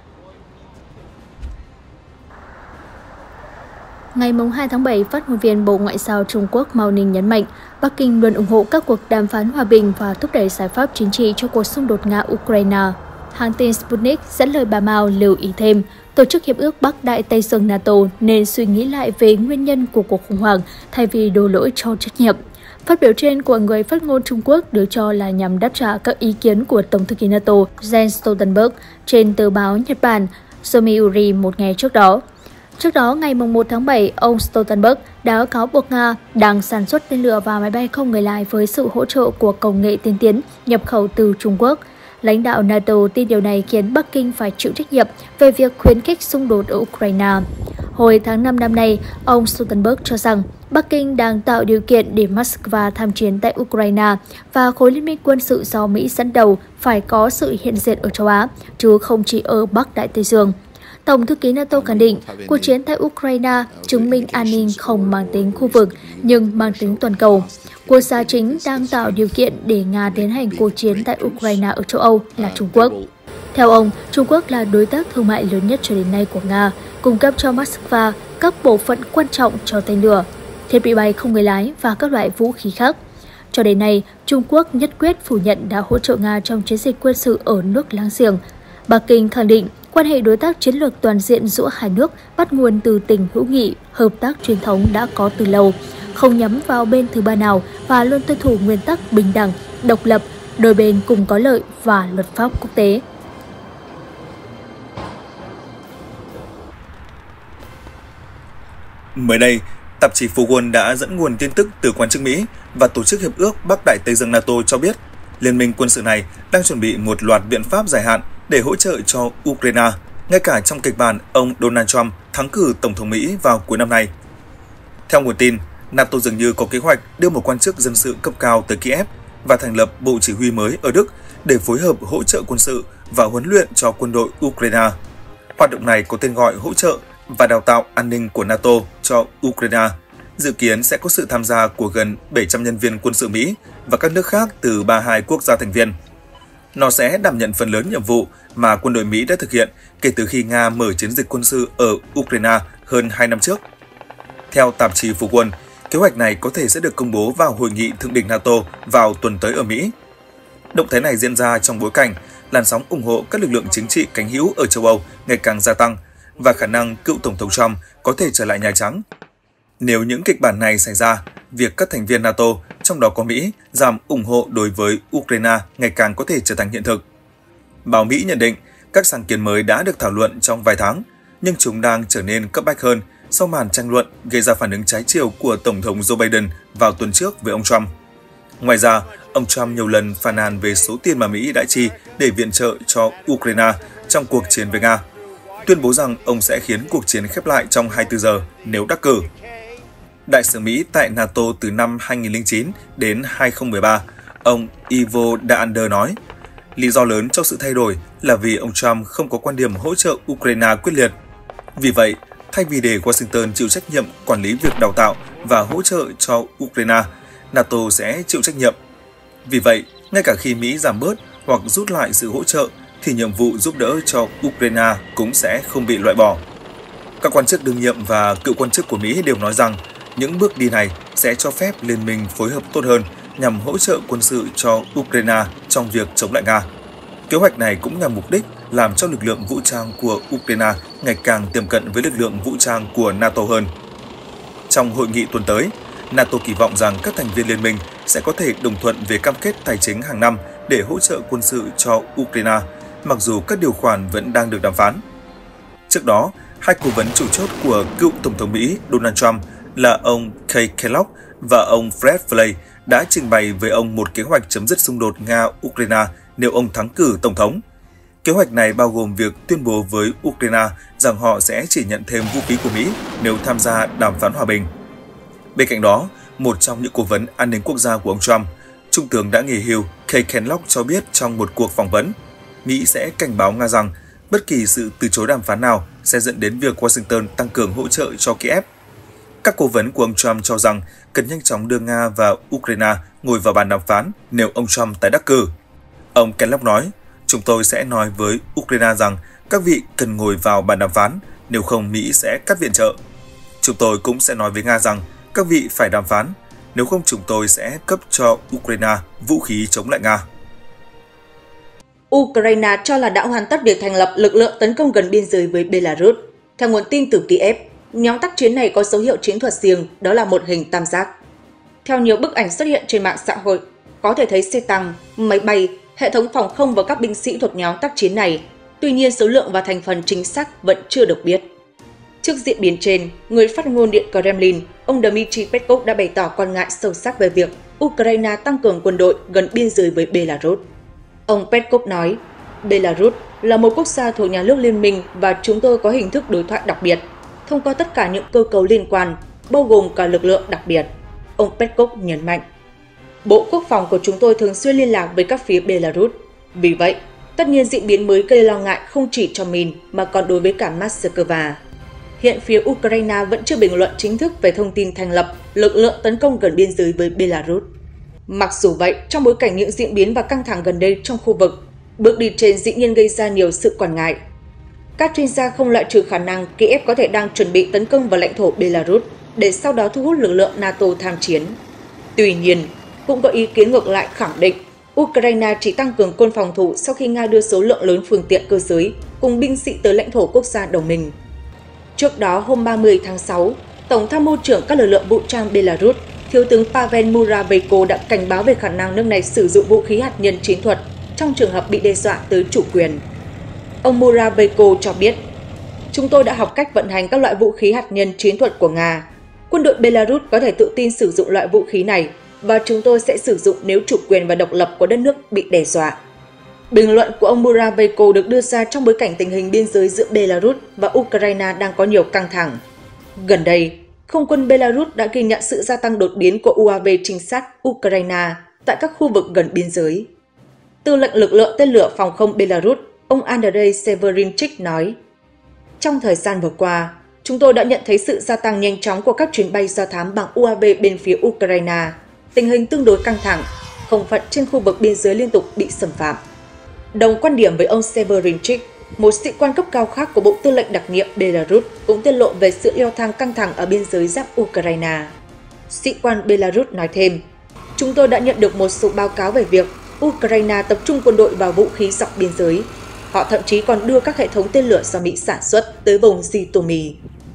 Ngày hai tháng bảy, phát ngôn viên Bộ Ngoại giao Trung Quốc Mao Ning nhấn mạnh, Bắc Kinh luôn ủng hộ các cuộc đàm phán hòa bình và thúc đẩy giải pháp chính trị cho cuộc xung đột Nga-Ukraine. Hãng tin Sputnik dẫn lời bà Mao lưu ý thêm, Tổ chức Hiệp ước Bắc Đại Tây Dương NATO nên suy nghĩ lại về nguyên nhân của cuộc khủng hoảng thay vì đổ lỗi cho trách nhiệm. Phát biểu trên của người phát ngôn Trung Quốc được cho là nhằm đáp trả các ý kiến của Tổng thư ký NATO Jens Stoltenberg trên tờ báo Nhật Bản Yomiuri một ngày trước đó. Trước đó, ngày một tháng bảy, ông Stoltenberg đã cáo buộc Nga đang sản xuất tên lửa và máy bay không người lái với sự hỗ trợ của công nghệ tiên tiến nhập khẩu từ Trung Quốc. Lãnh đạo NATO tin điều này khiến Bắc Kinh phải chịu trách nhiệm về việc khuyến khích xung đột ở Ukraine. Hồi tháng năm năm nay, ông Stoltenberg cho rằng Bắc Kinh đang tạo điều kiện để Moscow tham chiến tại Ukraine và khối liên minh quân sự do Mỹ dẫn đầu phải có sự hiện diện ở châu Á, chứ không chỉ ở Bắc Đại Tây Dương. Tổng thư ký NATO khẳng định, cuộc chiến tại Ukraine chứng minh an ninh không mang tính khu vực, nhưng mang tính toàn cầu. Quốc gia chính đang tạo điều kiện để Nga tiến hành cuộc chiến tại Ukraine ở châu Âu là Trung Quốc. Theo ông, Trung Quốc là đối tác thương mại lớn nhất cho đến nay của Nga, cung cấp cho Moscow các bộ phận quan trọng cho tên lửa, thiết bị bay không người lái và các loại vũ khí khác. Cho đến nay, Trung Quốc nhất quyết phủ nhận đã hỗ trợ Nga trong chiến dịch quân sự ở nước láng giềng. Bắc Kinh khẳng định quan hệ đối tác chiến lược toàn diện giữa hai nước bắt nguồn từ tình hữu nghị, hợp tác truyền thống đã có từ lâu, không nhắm vào bên thứ ba nào và luôn tuân thủ nguyên tắc bình đẳng, độc lập, đôi bên cùng có lợi và luật pháp quốc tế. Mới đây, tạp chí Phố Wall đã dẫn nguồn tin tức từ quan chức Mỹ và Tổ chức Hiệp ước Bắc Đại Tây Dương NATO cho biết liên minh quân sự này đang chuẩn bị một loạt biện pháp dài hạn để hỗ trợ cho Ukraine, ngay cả trong kịch bản ông Donald Trump thắng cử Tổng thống Mỹ vào cuối năm nay. Theo nguồn tin, NATO dường như có kế hoạch đưa một quan chức dân sự cấp cao tới Kiev và thành lập bộ chỉ huy mới ở Đức để phối hợp hỗ trợ quân sự và huấn luyện cho quân đội Ukraine. Hoạt động này có tên gọi hỗ trợ và đào tạo an ninh của NATO cho Ukraine, dự kiến sẽ có sự tham gia của gần bảy trăm nhân viên quân sự Mỹ và các nước khác từ ba mươi hai quốc gia thành viên. Nó sẽ đảm nhận phần lớn nhiệm vụ mà quân đội Mỹ đã thực hiện kể từ khi Nga mở chiến dịch quân sự ở Ukraine hơn hai năm trước. Theo tạp chí Phố Wall, kế hoạch này có thể sẽ được công bố vào hội nghị thượng đỉnh NATO vào tuần tới ở Mỹ. Động thái này diễn ra trong bối cảnh làn sóng ủng hộ các lực lượng chính trị cánh hữu ở châu Âu ngày càng gia tăng và khả năng cựu Tổng thống Trump có thể trở lại Nhà Trắng. Nếu những kịch bản này xảy ra, việc các thành viên NATO, trong đó có Mỹ, giảm ủng hộ đối với Ukraine ngày càng có thể trở thành hiện thực. Báo Mỹ nhận định các sáng kiến mới đã được thảo luận trong vài tháng, nhưng chúng đang trở nên cấp bách hơn sau màn tranh luận gây ra phản ứng trái chiều của Tổng thống Joe Biden vào tuần trước với ông Trump. Ngoài ra, ông Trump nhiều lần phàn nàn về số tiền mà Mỹ đã chi để viện trợ cho Ukraine trong cuộc chiến với Nga. tuyên bố rằng ông sẽ khiến cuộc chiến khép lại trong hai mươi tư giờ nếu đắc cử. Đại sứ Mỹ tại NATO từ năm hai nghìn không trăm lẻ chín đến hai nghìn không trăm mười ba, ông Ivo Daander nói, lý do lớn cho sự thay đổi là vì ông Trump không có quan điểm hỗ trợ Ukraine quyết liệt. Vì vậy, thay vì để Washington chịu trách nhiệm quản lý việc đào tạo và hỗ trợ cho Ukraine, NATO sẽ chịu trách nhiệm. Vì vậy, ngay cả khi Mỹ giảm bớt hoặc rút lại sự hỗ trợ, thì nhiệm vụ giúp đỡ cho Ukraine cũng sẽ không bị loại bỏ. Các quan chức đương nhiệm và cựu quan chức của Mỹ đều nói rằng những bước đi này sẽ cho phép liên minh phối hợp tốt hơn nhằm hỗ trợ quân sự cho Ukraine trong việc chống lại Nga. Kế hoạch này cũng nhằm mục đích làm cho lực lượng vũ trang của Ukraine ngày càng tiệm cận với lực lượng vũ trang của NATO hơn. Trong hội nghị tuần tới, NATO kỳ vọng rằng các thành viên liên minh sẽ có thể đồng thuận về cam kết tài chính hàng năm để hỗ trợ quân sự cho Ukraine, mặc dù các điều khoản vẫn đang được đàm phán. Trước đó, hai cố vấn chủ chốt của cựu Tổng thống Mỹ Donald Trump là ông Keith Kellogg và ông Fred Flake đã trình bày với ông một kế hoạch chấm dứt xung đột Nga-Ukraine nếu ông thắng cử Tổng thống. Kế hoạch này bao gồm việc tuyên bố với Ukraine rằng họ sẽ chỉ nhận thêm vũ khí của Mỹ nếu tham gia đàm phán hòa bình. Bên cạnh đó, một trong những cố vấn an ninh quốc gia của ông Trump, Trung tướng đã nghỉ hưu Keith Kellogg cho biết trong một cuộc phỏng vấn, Mỹ sẽ cảnh báo Nga rằng bất kỳ sự từ chối đàm phán nào sẽ dẫn đến việc Washington tăng cường hỗ trợ cho Kiev. Các cố vấn của ông Trump cho rằng cần nhanh chóng đưa Nga và Ukraine ngồi vào bàn đàm phán nếu ông Trump tái đắc cử. Ông Kellogg nói, chúng tôi sẽ nói với Ukraine rằng các vị cần ngồi vào bàn đàm phán, nếu không Mỹ sẽ cắt viện trợ. Chúng tôi cũng sẽ nói với Nga rằng các vị phải đàm phán, nếu không chúng tôi sẽ cấp cho Ukraine vũ khí chống lại Nga. Ukraine cho là đã hoàn tất việc thành lập lực lượng tấn công gần biên giới với Belarus. Theo nguồn tin từ Kiev, nhóm tác chiến này có dấu hiệu chiến thuật riêng, đó là một hình tam giác. Theo nhiều bức ảnh xuất hiện trên mạng xã hội, có thể thấy xe tăng, máy bay, hệ thống phòng không và các binh sĩ thuộc nhóm tác chiến này. Tuy nhiên, số lượng và thành phần chính xác vẫn chưa được biết. Trước diễn biến trên, người phát ngôn Điện Kremlin, ông Dmitry Peskov đã bày tỏ quan ngại sâu sắc về việc Ukraine tăng cường quân đội gần biên giới với Belarus. Ông Peskov nói, Belarus là một quốc gia thuộc nhà nước liên minh và chúng tôi có hình thức đối thoại đặc biệt, thông qua tất cả những cơ cấu liên quan, bao gồm cả lực lượng đặc biệt. Ông Peskov nhấn mạnh, Bộ Quốc phòng của chúng tôi thường xuyên liên lạc với các phía Belarus. Vì vậy, tất nhiên diễn biến mới gây lo ngại không chỉ cho mình mà còn đối với cả Moscow. Hiện phía Ukraine vẫn chưa bình luận chính thức về thông tin thành lập lực lượng tấn công gần biên giới với Belarus. Mặc dù vậy, trong bối cảnh những diễn biến và căng thẳng gần đây trong khu vực, bước đi trên dĩ nhiên gây ra nhiều sự quan ngại. Các chuyên gia không loại trừ khả năng Kiev có thể đang chuẩn bị tấn công vào lãnh thổ Belarus để sau đó thu hút lực lượng NATO tham chiến. Tuy nhiên, cũng có ý kiến ngược lại khẳng định Ukraine chỉ tăng cường quân phòng thủ sau khi Nga đưa số lượng lớn phương tiện cơ giới cùng binh sĩ tới lãnh thổ quốc gia đồng minh. Trước đó, hôm ba mươi tháng sáu, Tổng tham mưu trưởng các lực lượng vũ trang Belarus, Thiếu tướng Pavel Muravenko đã cảnh báo về khả năng nước này sử dụng vũ khí hạt nhân chiến thuật trong trường hợp bị đe dọa tới chủ quyền. Ông Muravenko cho biết, chúng tôi đã học cách vận hành các loại vũ khí hạt nhân chiến thuật của Nga. Quân đội Belarus có thể tự tin sử dụng loại vũ khí này và chúng tôi sẽ sử dụng nếu chủ quyền và độc lập của đất nước bị đe dọa. Bình luận của ông Muravenko được đưa ra trong bối cảnh tình hình biên giới giữa Belarus và Ukraine đang có nhiều căng thẳng. Gần đây, không quân Belarus đã ghi nhận sự gia tăng đột biến của u a vê trinh sát Ukraine tại các khu vực gần biên giới. Tư lệnh lực lượng tên lửa phòng không Belarus, ông Andrei Severinchik nói, trong thời gian vừa qua, chúng tôi đã nhận thấy sự gia tăng nhanh chóng của các chuyến bay do thám bằng u a vê bên phía Ukraine. Tình hình tương đối căng thẳng, không phận trên khu vực biên giới liên tục bị xâm phạm. Đồng quan điểm với ông Severinchik, một sĩ quan cấp cao khác của Bộ Tư lệnh đặc nhiệm Belarus cũng tiết lộ về sự leo thang căng thẳng ở biên giới giáp Ukraine. Sĩ quan Belarus nói thêm, chúng tôi đã nhận được một số báo cáo về việc Ukraine tập trung quân đội vào vũ khí dọc biên giới. Họ thậm chí còn đưa các hệ thống tên lửa do Mỹ sản xuất tới vùng Zhytomyr.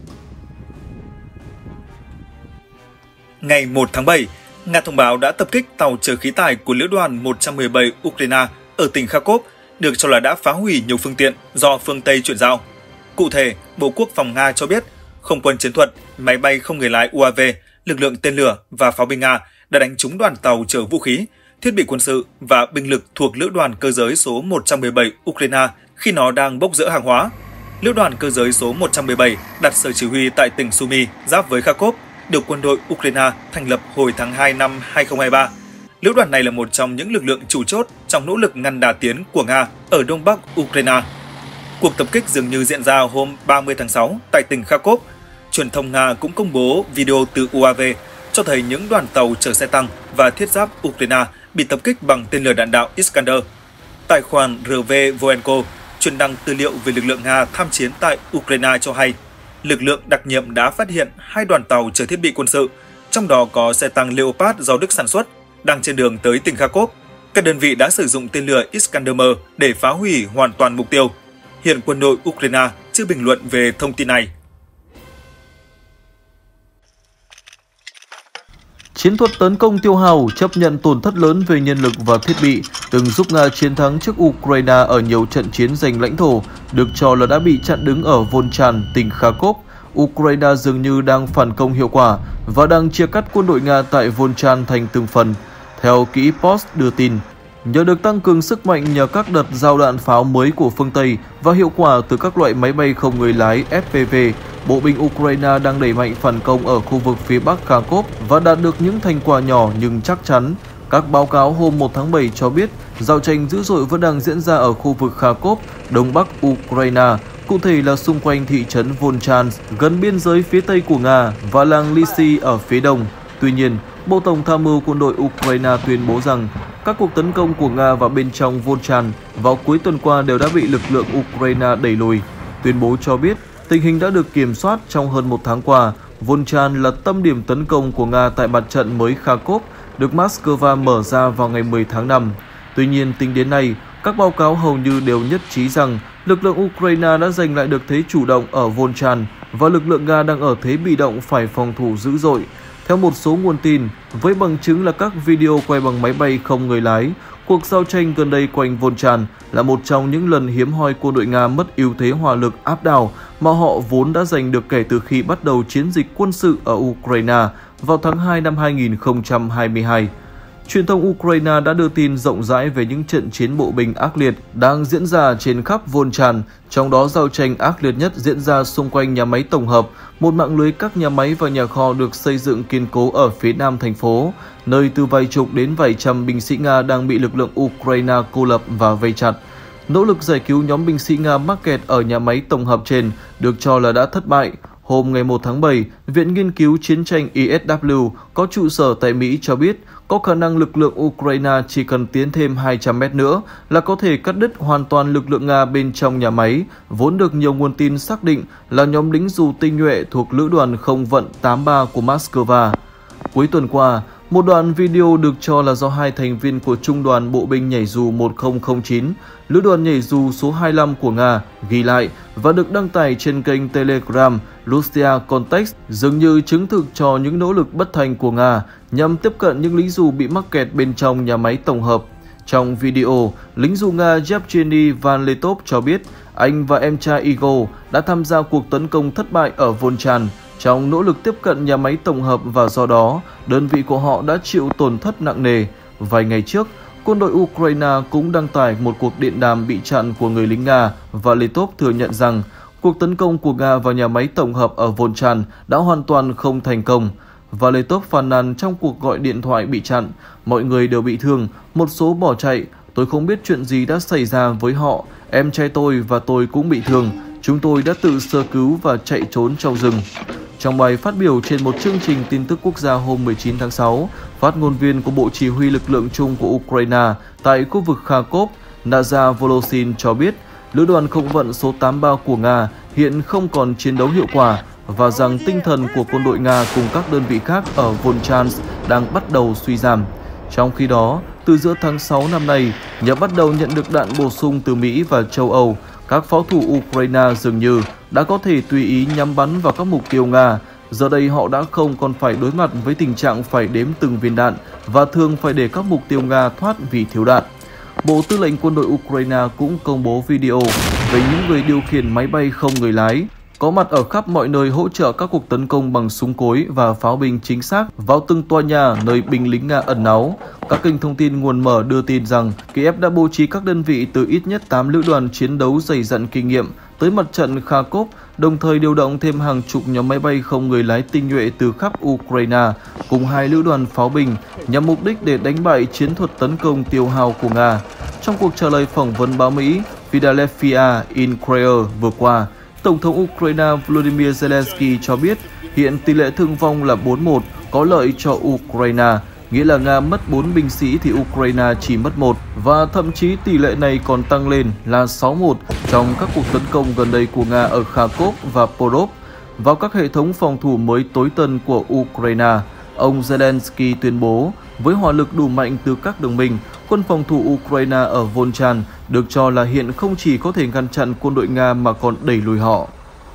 Ngày một tháng bảy, Nga thông báo đã tập kích tàu chở khí tài của Lữ đoàn một trăm mười bảy Ukraine ở tỉnh Kharkov, được cho là đã phá hủy nhiều phương tiện do phương Tây chuyển giao. Cụ thể, Bộ Quốc phòng Nga cho biết, không quân chiến thuật, máy bay không người lái u a vê, lực lượng tên lửa và pháo binh Nga đã đánh trúng đoàn tàu chở vũ khí, thiết bị quân sự và binh lực thuộc Lữ đoàn cơ giới số một trăm mười bảy Ukraine khi nó đang bốc dỡ hàng hóa. Lữ đoàn cơ giới số một trăm mười bảy đặt sở chỉ huy tại tỉnh Sumy, giáp với Kharkov, được quân đội Ukraine thành lập hồi tháng hai năm hai nghìn không trăm hai mươi ba. Lữ đoàn này là một trong những lực lượng chủ chốt trong nỗ lực ngăn đà tiến của Nga ở đông bắc Ukraine. Cuộc tập kích dường như diễn ra hôm ba mươi tháng sáu tại tỉnh Kharkov. Truyền thông Nga cũng công bố video từ u a vê cho thấy những đoàn tàu chở xe tăng và thiết giáp Ukraine bị tập kích bằng tên lửa đạn đạo Iskander. Tài khoản rờ vê Voenko truyền đăng tư liệu về lực lượng Nga tham chiến tại Ukraine cho hay, lực lượng đặc nhiệm đã phát hiện hai đoàn tàu chở thiết bị quân sự, trong đó có xe tăng Leopard do Đức sản xuất, đang trên đường tới tỉnh Kharkov. Các đơn vị đã sử dụng tên lửa Iskander M để phá hủy hoàn toàn mục tiêu. Hiện quân đội Ukraine chưa bình luận về thông tin này. Chiến thuật tấn công tiêu hao chấp nhận tổn thất lớn về nhân lực và thiết bị từng giúp Nga chiến thắng trước Ukraine ở nhiều trận chiến giành lãnh thổ, được cho là đã bị chặn đứng ở Volchan, tỉnh Kharkov. Ukraine dường như đang phản công hiệu quả và đang chia cắt quân đội Nga tại Volchan thành từng phần. Theo kỹ Post đưa tin, nhờ được tăng cường sức mạnh nhờ các đợt giao đạn pháo mới của phương Tây và hiệu quả từ các loại máy bay không người lái ép pê vê, bộ binh Ukraine đang đẩy mạnh phản công ở khu vực phía bắc Kharkov và đạt được những thành quả nhỏ nhưng chắc chắn. Các báo cáo hôm một tháng bảy cho biết giao tranh dữ dội vẫn đang diễn ra ở khu vực Kharkov, đông bắc Ukraine, cụ thể là xung quanh thị trấn Volchansk gần biên giới phía tây của Nga và làng Lysyy ở phía đông. Tuy nhiên, Bộ Tổng tham mưu quân đội Ukraine tuyên bố rằng các cuộc tấn công của Nga vào bên trong Volchansk vào cuối tuần qua đều đã bị lực lượng Ukraine đẩy lùi. Tuyên bố cho biết tình hình đã được kiểm soát trong hơn một tháng qua. Volchansk là tâm điểm tấn công của Nga tại mặt trận mới Kharkov, được Moscow mở ra vào ngày mười tháng năm. Tuy nhiên, tính đến nay, các báo cáo hầu như đều nhất trí rằng lực lượng Ukraine đã giành lại được thế chủ động ở Volchansk và lực lượng Nga đang ở thế bị động phải phòng thủ dữ dội. Theo một số nguồn tin, với bằng chứng là các video quay bằng máy bay không người lái, cuộc giao tranh gần đây quanh Volchansk là một trong những lần hiếm hoi quân đội Nga mất ưu thế hỏa lực áp đảo mà họ vốn đã giành được kể từ khi bắt đầu chiến dịch quân sự ở Ukraine vào tháng hai năm hai nghìn không trăm hai mươi hai. Truyền thông Ukraine đã đưa tin rộng rãi về những trận chiến bộ binh ác liệt đang diễn ra trên khắp Volchansk, trong đó giao tranh ác liệt nhất diễn ra xung quanh nhà máy tổng hợp, một mạng lưới các nhà máy và nhà kho được xây dựng kiên cố ở phía nam thành phố, nơi từ vài chục đến vài trăm binh sĩ Nga đang bị lực lượng Ukraine cô lập và vây chặt. Nỗ lực giải cứu nhóm binh sĩ Nga mắc kẹt ở nhà máy tổng hợp trên được cho là đã thất bại. Hôm ngày một tháng bảy, Viện Nghiên cứu Chiến tranh i ét vê có trụ sở tại Mỹ cho biết có khả năng lực lượng Ukraine chỉ cần tiến thêm hai trăm mét nữa là có thể cắt đứt hoàn toàn lực lượng Nga bên trong nhà máy, vốn được nhiều nguồn tin xác định là nhóm lính dù tinh nhuệ thuộc Lữ đoàn không vận tám mươi ba của Moscow. Cuối tuần qua, một đoạn video được cho là do hai thành viên của Trung đoàn Bộ binh nhảy dù một không không chín, Lữ đoàn nhảy dù số hai mươi lăm của Nga, ghi lại và được đăng tải trên kênh Telegram Russia Context, dường như chứng thực cho những nỗ lực bất thành của Nga nhằm tiếp cận những lính dù bị mắc kẹt bên trong nhà máy tổng hợp. Trong video, lính dù Nga Yevgeny Van Letov cho biết anh và em trai Igor đã tham gia cuộc tấn công thất bại ở Volchansk trong nỗ lực tiếp cận nhà máy tổng hợp và do đó, đơn vị của họ đã chịu tổn thất nặng nề. Vài ngày trước, quân đội Ukraine cũng đăng tải một cuộc điện đàm bị chặn của người lính Nga và Letov thừa nhận rằng cuộc tấn công của Nga vào nhà máy tổng hợp ở Volchansk đã hoàn toàn không thành công. Và Letov phàn nàn trong cuộc gọi điện thoại bị chặn, mọi người đều bị thương, một số bỏ chạy, tôi không biết chuyện gì đã xảy ra với họ, em trai tôi và tôi cũng bị thương, chúng tôi đã tự sơ cứu và chạy trốn trong rừng. Trong bài phát biểu trên một chương trình tin tức quốc gia hôm mười chín tháng sáu, phát ngôn viên của Bộ Chỉ huy Lực lượng chung của Ukraine tại khu vực Kharkov, Naza Voloshin cho biết Lữ đoàn không vận số tám mươi ba của Nga hiện không còn chiến đấu hiệu quả và rằng tinh thần của quân đội Nga cùng các đơn vị khác ở Volchansk đang bắt đầu suy giảm. Trong khi đó, từ giữa tháng sáu năm nay, nhờ bắt đầu nhận được đạn bổ sung từ Mỹ và châu Âu, các pháo thủ Ukraine dường như đã có thể tùy ý nhắm bắn vào các mục tiêu Nga. Giờ đây họ đã không còn phải đối mặt với tình trạng phải đếm từng viên đạn và thường phải để các mục tiêu Nga thoát vì thiếu đạn. Bộ Tư lệnh Quân đội Ukraine cũng công bố video về những người điều khiển máy bay không người lái có mặt ở khắp mọi nơi hỗ trợ các cuộc tấn công bằng súng cối và pháo binh chính xác vào từng tòa nhà nơi binh lính Nga ẩn náu. Các kênh thông tin nguồn mở đưa tin rằng Kiev đã bố trí các đơn vị từ ít nhất tám lữ đoàn chiến đấu dày dặn kinh nghiệm tới mặt trận Kharkov, đồng thời điều động thêm hàng chục nhóm máy bay không người lái tinh nhuệ từ khắp Ukraine cùng hai lữ đoàn pháo binh nhằm mục đích để đánh bại chiến thuật tấn công tiêu hao của Nga. Trong cuộc trả lời phỏng vấn báo Mỹ Philadelphia Inquirer vừa qua, Tổng thống Ukraine Volodymyr Zelensky cho biết hiện tỷ lệ thương vong là bốn một, có lợi cho Ukraine, nghĩa là Nga mất bốn binh sĩ thì Ukraine chỉ mất một, và thậm chí tỷ lệ này còn tăng lên là sáu một trong các cuộc tấn công gần đây của Nga ở Kharkov và Porov vào các hệ thống phòng thủ mới tối tân của Ukraine. Ông Zelensky tuyên bố với hỏa lực đủ mạnh từ các đồng minh, quân phòng thủ Ukraine ở Volchan được cho là hiện không chỉ có thể ngăn chặn quân đội Nga mà còn đẩy lùi họ.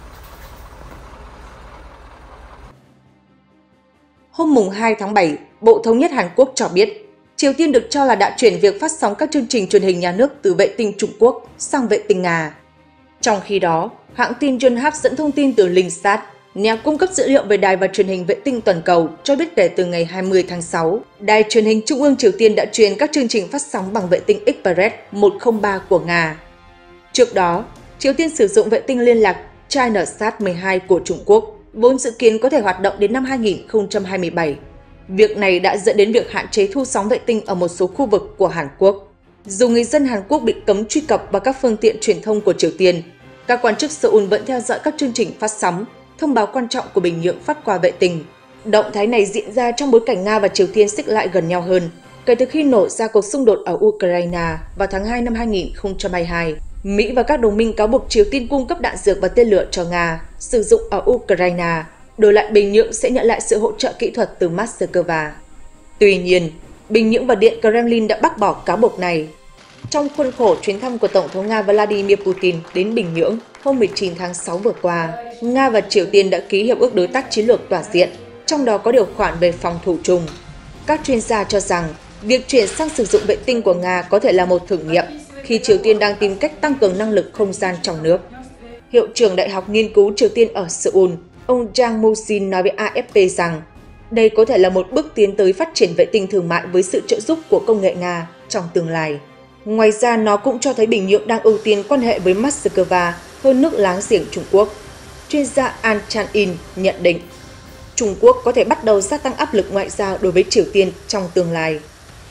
Hôm mùng hai tháng bảy, Bộ Thống nhất Hàn Quốc cho biết, Triều Tiên được cho là đã chuyển việc phát sóng các chương trình truyền hình nhà nước từ vệ tinh Trung Quốc sang vệ tinh Nga. Trong khi đó, hãng tin Yonhap dẫn thông tin từ Linsat, nhà cung cấp dữ liệu về đài và truyền hình vệ tinh toàn cầu, cho biết kể từ ngày hai mươi tháng sáu, Đài truyền hình Trung ương Triều Tiên đã truyền các chương trình phát sóng bằng vệ tinh Express một không ba của Nga. Trước đó, Triều Tiên sử dụng vệ tinh liên lạc ChinaSat mười hai của Trung Quốc, vốn dự kiến có thể hoạt động đến năm hai nghìn không trăm hai mươi bảy. Việc này đã dẫn đến việc hạn chế thu sóng vệ tinh ở một số khu vực của Hàn Quốc. Dù người dân Hàn Quốc bị cấm truy cập vào các phương tiện truyền thông của Triều Tiên, các quan chức Seoul vẫn theo dõi các chương trình phát sóng, thông báo quan trọng của Bình Nhưỡng phát qua vệ tinh. Động thái này diễn ra trong bối cảnh Nga và Triều Tiên xích lại gần nhau hơn kể từ khi nổ ra cuộc xung đột ở Ukraine vào tháng hai năm hai nghìn không trăm hai mươi hai. Mỹ và các đồng minh cáo buộc Triều Tiên cung cấp đạn dược và tên lửa cho Nga sử dụng ở Ukraine, đổi lại Bình Nhưỡng sẽ nhận lại sự hỗ trợ kỹ thuật từ Moscow. Tuy nhiên, Bình Nhưỡng và Điện Kremlin đã bác bỏ cáo buộc này. Trong khuôn khổ chuyến thăm của Tổng thống Nga Vladimir Putin đến Bình Nhưỡng hôm mười chín tháng sáu vừa qua, Nga và Triều Tiên đã ký hiệp ước đối tác chiến lược toàn diện, trong đó có điều khoản về phòng thủ chung. Các chuyên gia cho rằng, việc chuyển sang sử dụng vệ tinh của Nga có thể là một thử nghiệm khi Triều Tiên đang tìm cách tăng cường năng lực không gian trong nước. Hiệu trưởng Đại học Nghiên cứu Triều Tiên ở Seoul, ông Jang Moo-shin nói với a ép pê rằng đây có thể là một bước tiến tới phát triển vệ tinh thương mại với sự trợ giúp của công nghệ Nga trong tương lai. Ngoài ra, nó cũng cho thấy Bình Nhưỡng đang ưu tiên quan hệ với Moscow hơn nước láng giềng Trung Quốc. Chuyên gia An Chan-in nhận định, Trung Quốc có thể bắt đầu gia tăng áp lực ngoại giao đối với Triều Tiên trong tương lai.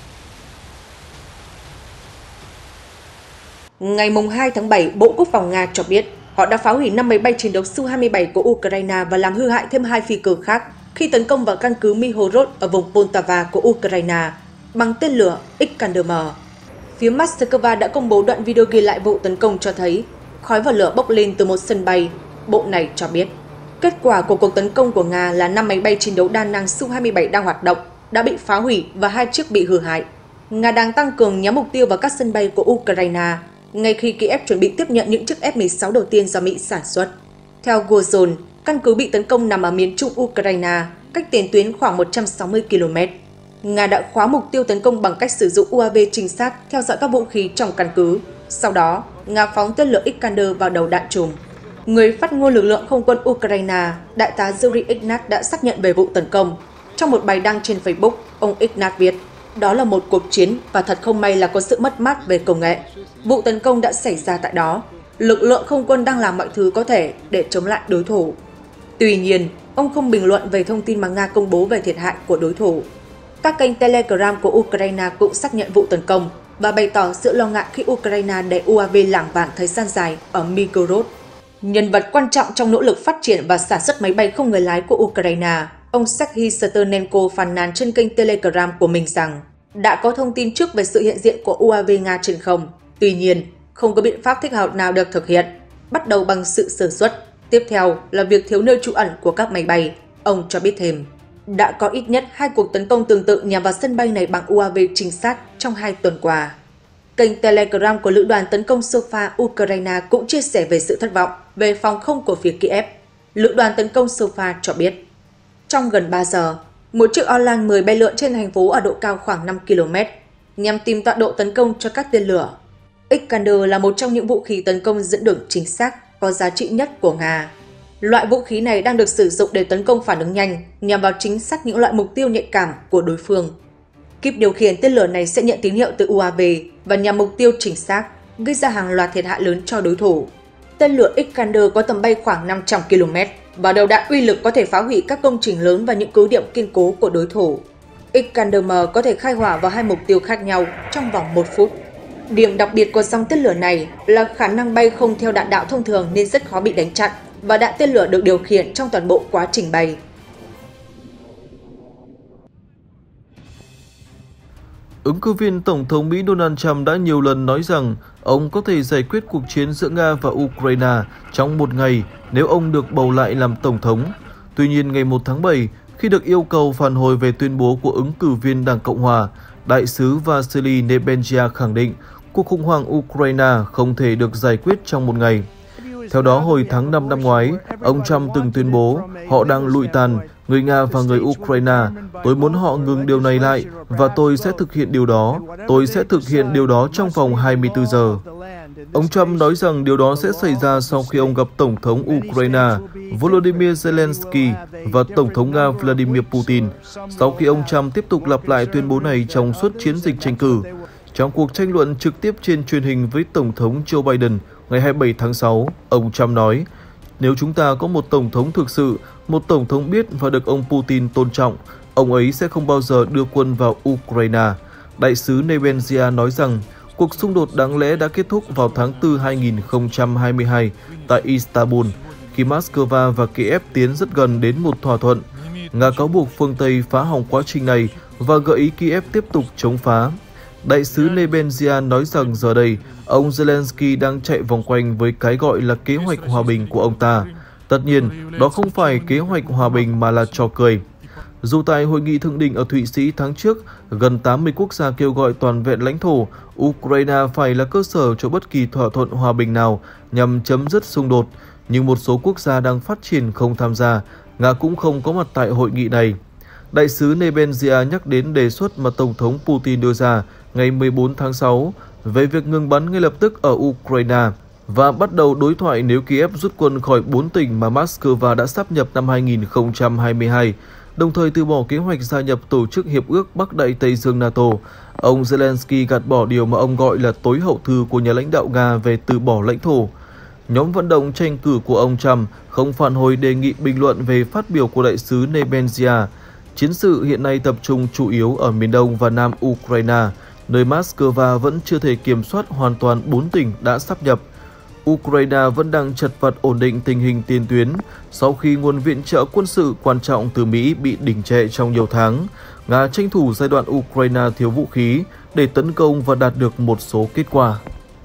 Ngày hai tháng bảy, Bộ Quốc phòng Nga cho biết họ đã phá hủy năm máy bay chiến đấu Su hai mươi bảy của Ukraine và làm hư hại thêm hai phi cơ khác khi tấn công vào căn cứ Mihorod ở vùng Poltava của Ukraine bằng tên lửa Iskander M. Phía Moscow đã công bố đoạn video ghi lại vụ tấn công cho thấy khói và lửa bốc lên từ một sân bay. Bộ này cho biết, kết quả của cuộc tấn công của Nga là năm máy bay chiến đấu đa năng Su hai mươi bảy đang hoạt động đã bị phá hủy và hai chiếc bị hư hại. Nga đang tăng cường nhắm mục tiêu vào các sân bay của Ukraine, ngay khi Kiev chuẩn bị tiếp nhận những chiếc F mười sáu đầu tiên do Mỹ sản xuất. Theo Gozon, căn cứ bị tấn công nằm ở miền trung Ukraine, cách tiền tuyến khoảng một trăm sáu mươi ki lô mét. Nga đã khóa mục tiêu tấn công bằng cách sử dụng u a vê trinh sát theo dõi các vũ khí trong căn cứ. Sau đó, Nga phóng tên lửa Iskander vào đầu đạn chùm. Người phát ngôn lực lượng không quân Ukraine, Đại tá Yuri Ignat đã xác nhận về vụ tấn công. Trong một bài đăng trên Facebook, ông Ignat viết, đó là một cuộc chiến và thật không may là có sự mất mát về công nghệ. Vụ tấn công đã xảy ra tại đó. Lực lượng không quân đang làm mọi thứ có thể để chống lại đối thủ. Tuy nhiên, ông không bình luận về thông tin mà Nga công bố về thiệt hại của đối thủ. Các kênh Telegram của Ukraine cũng xác nhận vụ tấn công và bày tỏ sự lo ngại khi Ukraine để u a vê lảng vảng thời gian dài ở Migorod. Nhân vật quan trọng trong nỗ lực phát triển và sản xuất máy bay không người lái của Ukraine, ông Serhiy Sternenko phàn nàn trên kênh Telegram của mình rằng đã có thông tin trước về sự hiện diện của u a vê Nga trên không. Tuy nhiên, không có biện pháp thích hợp nào được thực hiện, bắt đầu bằng sự sơ suất. Tiếp theo là việc thiếu nơi trú ẩn của các máy bay. Ông cho biết thêm, đã có ít nhất hai cuộc tấn công tương tự nhằm vào sân bay này bằng u a vê trinh sát trong hai tuần qua. Kênh Telegram của Lữ đoàn tấn công Sofa Ukraine cũng chia sẻ về sự thất vọng về phòng không của phía Kiev. Lữ đoàn tấn công Sofa cho biết, trong gần ba giờ, một chiếc Orlan mười bay lượn trên thành phố ở độ cao khoảng năm ki lô mét nhằm tìm tọa độ tấn công cho các tên lửa. Iskander là một trong những vũ khí tấn công dẫn đường chính xác có giá trị nhất của Nga. Loại vũ khí này đang được sử dụng để tấn công phản ứng nhanh, nhằm vào chính xác những loại mục tiêu nhạy cảm của đối phương. Kíp điều khiển tên lửa này sẽ nhận tín hiệu từ u a vê và nhằm mục tiêu chính xác, gây ra hàng loạt thiệt hại lớn cho đối thủ. Tên lửa Iskander có tầm bay khoảng năm trăm ki lô mét và đầu đạn uy lực có thể phá hủy các công trình lớn và những cứ điểm kiên cố của đối thủ. Iskander M có thể khai hỏa vào hai mục tiêu khác nhau trong vòng một phút. Điểm đặc biệt của dòng tên lửa này là khả năng bay không theo đạn đạo thông thường nên rất khó bị đánh chặn, và đạn tên lửa được điều khiển trong toàn bộ quá trình bay. Ứng cử viên Tổng thống Mỹ Donald Trump đã nhiều lần nói rằng ông có thể giải quyết cuộc chiến giữa Nga và Ukraine trong một ngày nếu ông được bầu lại làm Tổng thống. Tuy nhiên, ngày một tháng bảy, khi được yêu cầu phản hồi về tuyên bố của ứng cử viên Đảng Cộng Hòa, Đại sứ Vasily Nebenzia khẳng định cuộc khủng hoảng Ukraine không thể được giải quyết trong một ngày. Theo đó, hồi tháng năm năm ngoái, ông Trump từng tuyên bố họ đang lụi tàn, người Nga và người Ukraine. Tôi muốn họ ngừng điều này lại và tôi sẽ thực hiện điều đó. Tôi sẽ thực hiện điều đó trong vòng hai mươi tư giờ. Ông Trump nói rằng điều đó sẽ xảy ra sau khi ông gặp Tổng thống Ukraine Volodymyr Zelensky và Tổng thống Nga Vladimir Putin, sau khi ông Trump tiếp tục lặp lại tuyên bố này trong suốt chiến dịch tranh cử. Trong cuộc tranh luận trực tiếp trên truyền hình với Tổng thống Joe Biden ngày hai mươi bảy tháng sáu, ông Trump nói, nếu chúng ta có một Tổng thống thực sự, một Tổng thống biết và được ông Putin tôn trọng, ông ấy sẽ không bao giờ đưa quân vào Ukraine. Đại sứ Nebenzia nói rằng cuộc xung đột đáng lẽ đã kết thúc vào tháng tư hai nghìn không trăm hai mươi hai tại Istanbul, khi Moscow và Kiev tiến rất gần đến một thỏa thuận. Nga cáo buộc phương Tây phá hỏng quá trình này và gợi ý Kiev tiếp tục chống phá. Đại sứ Nebenzia nói rằng giờ đây, ông Zelensky đang chạy vòng quanh với cái gọi là kế hoạch hòa bình của ông ta. Tất nhiên, đó không phải kế hoạch hòa bình mà là trò cười. Dù tại hội nghị thượng đỉnh ở Thụy Sĩ tháng trước, gần tám mươi quốc gia kêu gọi toàn vẹn lãnh thổ, Ukraine phải là cơ sở cho bất kỳ thỏa thuận hòa bình nào nhằm chấm dứt xung đột, nhưng một số quốc gia đang phát triển không tham gia. Nga cũng không có mặt tại hội nghị này. Đại sứ Nebenzia nhắc đến đề xuất mà Tổng thống Putin đưa ra ngày mười bốn tháng sáu về việc ngừng bắn ngay lập tức ở Ukraine và bắt đầu đối thoại nếu Kiev rút quân khỏi bốn tỉnh mà Moscow đã sáp nhập năm hai nghìn không trăm hai mươi hai, đồng thời từ bỏ kế hoạch gia nhập Tổ chức Hiệp ước Bắc Đại Tây Dương NATO. Ông Zelensky gạt bỏ điều mà ông gọi là tối hậu thư của nhà lãnh đạo Nga về từ bỏ lãnh thổ. Nhóm vận động tranh cử của ông Trump không phản hồi đề nghị bình luận về phát biểu của đại sứ Nebenzia. Chiến sự hiện nay tập trung chủ yếu ở miền đông và nam Ukraine, nơi Moscow vẫn chưa thể kiểm soát hoàn toàn bốn tỉnh đã sáp nhập. Ukraine vẫn đang chật vật ổn định tình hình tiền tuyến sau khi nguồn viện trợ quân sự quan trọng từ Mỹ bị đình trệ trong nhiều tháng. Nga tranh thủ giai đoạn Ukraine thiếu vũ khí để tấn công và đạt được một số kết quả.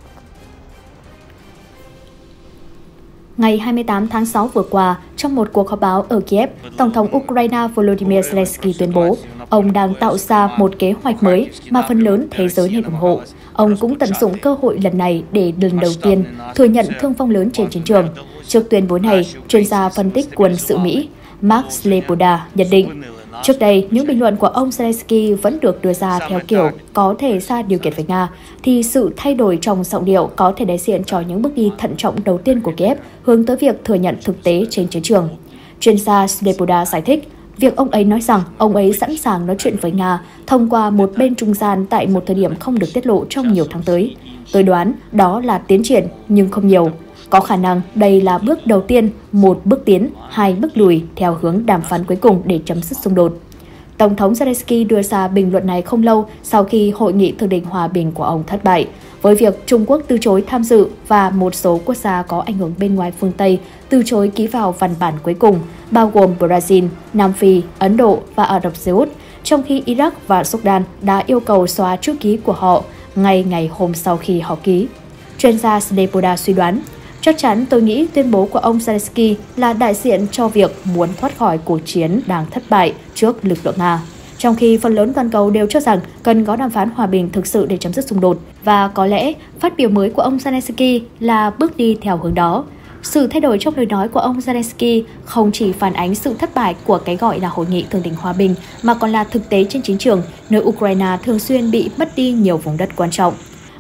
Ngày hai mươi tám tháng sáu vừa qua, trong một cuộc họp báo ở Kiev, Tổng thống Ukraine Volodymyr Zelensky tuyên bố ông đang tạo ra một kế hoạch mới mà phần lớn thế giới nên ủng hộ. Ông cũng tận dụng cơ hội lần này để lần đầu tiên thừa nhận thương vong lớn trên chiến trường. Trước tuyên bố này, chuyên gia phân tích quân sự Mỹ Mark Slepoda nhận định, trước đây, những bình luận của ông Zelensky vẫn được đưa ra theo kiểu có thể ra điều kiện với Nga, thì sự thay đổi trong giọng điệu có thể đại diện cho những bước đi thận trọng đầu tiên của Kiev hướng tới việc thừa nhận thực tế trên chiến trường. Chuyên gia Slepoda giải thích, việc ông ấy nói rằng ông ấy sẵn sàng nói chuyện với Nga thông qua một bên trung gian tại một thời điểm không được tiết lộ trong nhiều tháng tới. Tôi đoán đó là tiến triển, nhưng không nhiều. Có khả năng đây là bước đầu tiên, một bước tiến, hai bước lùi theo hướng đàm phán cuối cùng để chấm dứt xung đột. Tổng thống Zelensky đưa ra bình luận này không lâu sau khi hội nghị thượng đỉnh hòa bình của ông thất bại, với việc Trung Quốc từ chối tham dự và một số quốc gia có ảnh hưởng bên ngoài phương Tây từ chối ký vào văn bản cuối cùng, bao gồm Brazil, Nam Phi, Ấn Độ và Ả Rập Xê Út, trong khi Iraq và Sudan đã yêu cầu xóa chữ ký của họ ngay ngày hôm sau khi họ ký. Chuyên gia Slepoda suy đoán, chắc chắn tôi nghĩ tuyên bố của ông Zelensky là đại diện cho việc muốn thoát khỏi cuộc chiến đang thất bại trước lực lượng Nga, trong khi phần lớn toàn cầu đều cho rằng cần có đàm phán hòa bình thực sự để chấm dứt xung đột, và có lẽ phát biểu mới của ông Zelensky là bước đi theo hướng đó. Sự thay đổi trong lời nói của ông Zelensky không chỉ phản ánh sự thất bại của cái gọi là hội nghị thượng đỉnh hòa bình, mà còn là thực tế trên chiến trường, nơi Ukraine thường xuyên bị mất đi nhiều vùng đất quan trọng.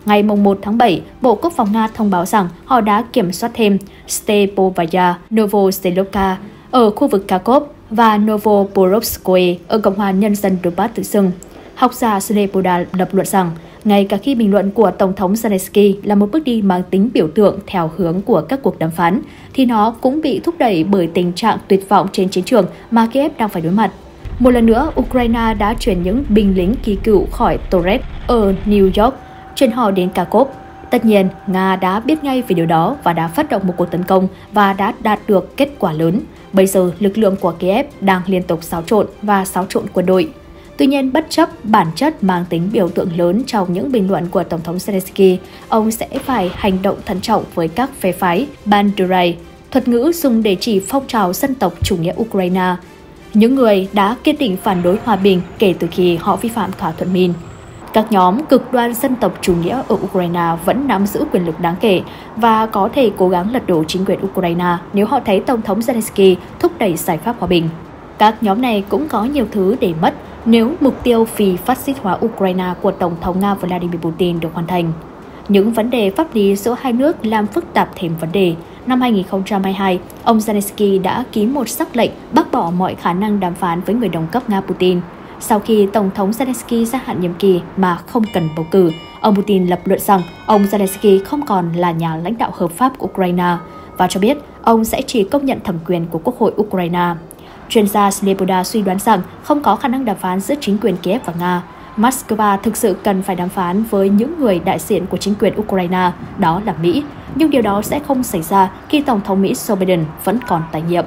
Ngày một tháng bảy, Bộ Quốc phòng Nga thông báo rằng họ đã kiểm soát thêm Stepovaya, Novoselovka ở khu vực Kharkov và Novoporovskoye ở Cộng hòa Nhân dân Donbass tự xưng. Học giả Slepoda lập luận rằng, ngay cả khi bình luận của Tổng thống Zelensky là một bước đi mang tính biểu tượng theo hướng của các cuộc đàm phán, thì nó cũng bị thúc đẩy bởi tình trạng tuyệt vọng trên chiến trường mà Kiev đang phải đối mặt. Một lần nữa, Ukraine đã chuyển những binh lính kỳ cựu khỏi Torres ở New York, chuyển họ đến Kharkov. Tất nhiên, Nga đã biết ngay về điều đó và đã phát động một cuộc tấn công và đã đạt được kết quả lớn. Bây giờ, lực lượng của Kiev đang liên tục xáo trộn và xáo trộn quân đội. Tuy nhiên, bất chấp bản chất mang tính biểu tượng lớn trong những bình luận của Tổng thống Zelensky, ông sẽ phải hành động thận trọng với các phe phái Banderai, thuật ngữ dùng để chỉ phong trào dân tộc chủ nghĩa Ukraine, những người đã kiên định phản đối hòa bình kể từ khi họ vi phạm thỏa thuận Minsk. Các nhóm cực đoan dân tộc chủ nghĩa ở Ukraine vẫn nắm giữ quyền lực đáng kể và có thể cố gắng lật đổ chính quyền Ukraine nếu họ thấy Tổng thống Zelensky thúc đẩy giải pháp hòa bình. Các nhóm này cũng có nhiều thứ để mất nếu mục tiêu phi phát xít hóa Ukraine của Tổng thống Nga Vladimir Putin được hoàn thành. Những vấn đề pháp lý giữa hai nước làm phức tạp thêm vấn đề. Năm hai nghìn không trăm hai mươi hai, ông Zelensky đã ký một sắc lệnh bác bỏ mọi khả năng đàm phán với người đồng cấp Nga Putin. Sau khi Tổng thống Zelensky gia hạn nhiệm kỳ mà không cần bầu cử, ông Putin lập luận rằng ông Zelensky không còn là nhà lãnh đạo hợp pháp của Ukraine và cho biết ông sẽ chỉ công nhận thẩm quyền của Quốc hội Ukraine. Chuyên gia Slepoda suy đoán rằng không có khả năng đàm phán giữa chính quyền Kiev và Nga. Moscow thực sự cần phải đàm phán với những người đại diện của chính quyền Ukraine, đó là Mỹ. Nhưng điều đó sẽ không xảy ra khi Tổng thống Mỹ Joe Biden vẫn còn tại nhiệm.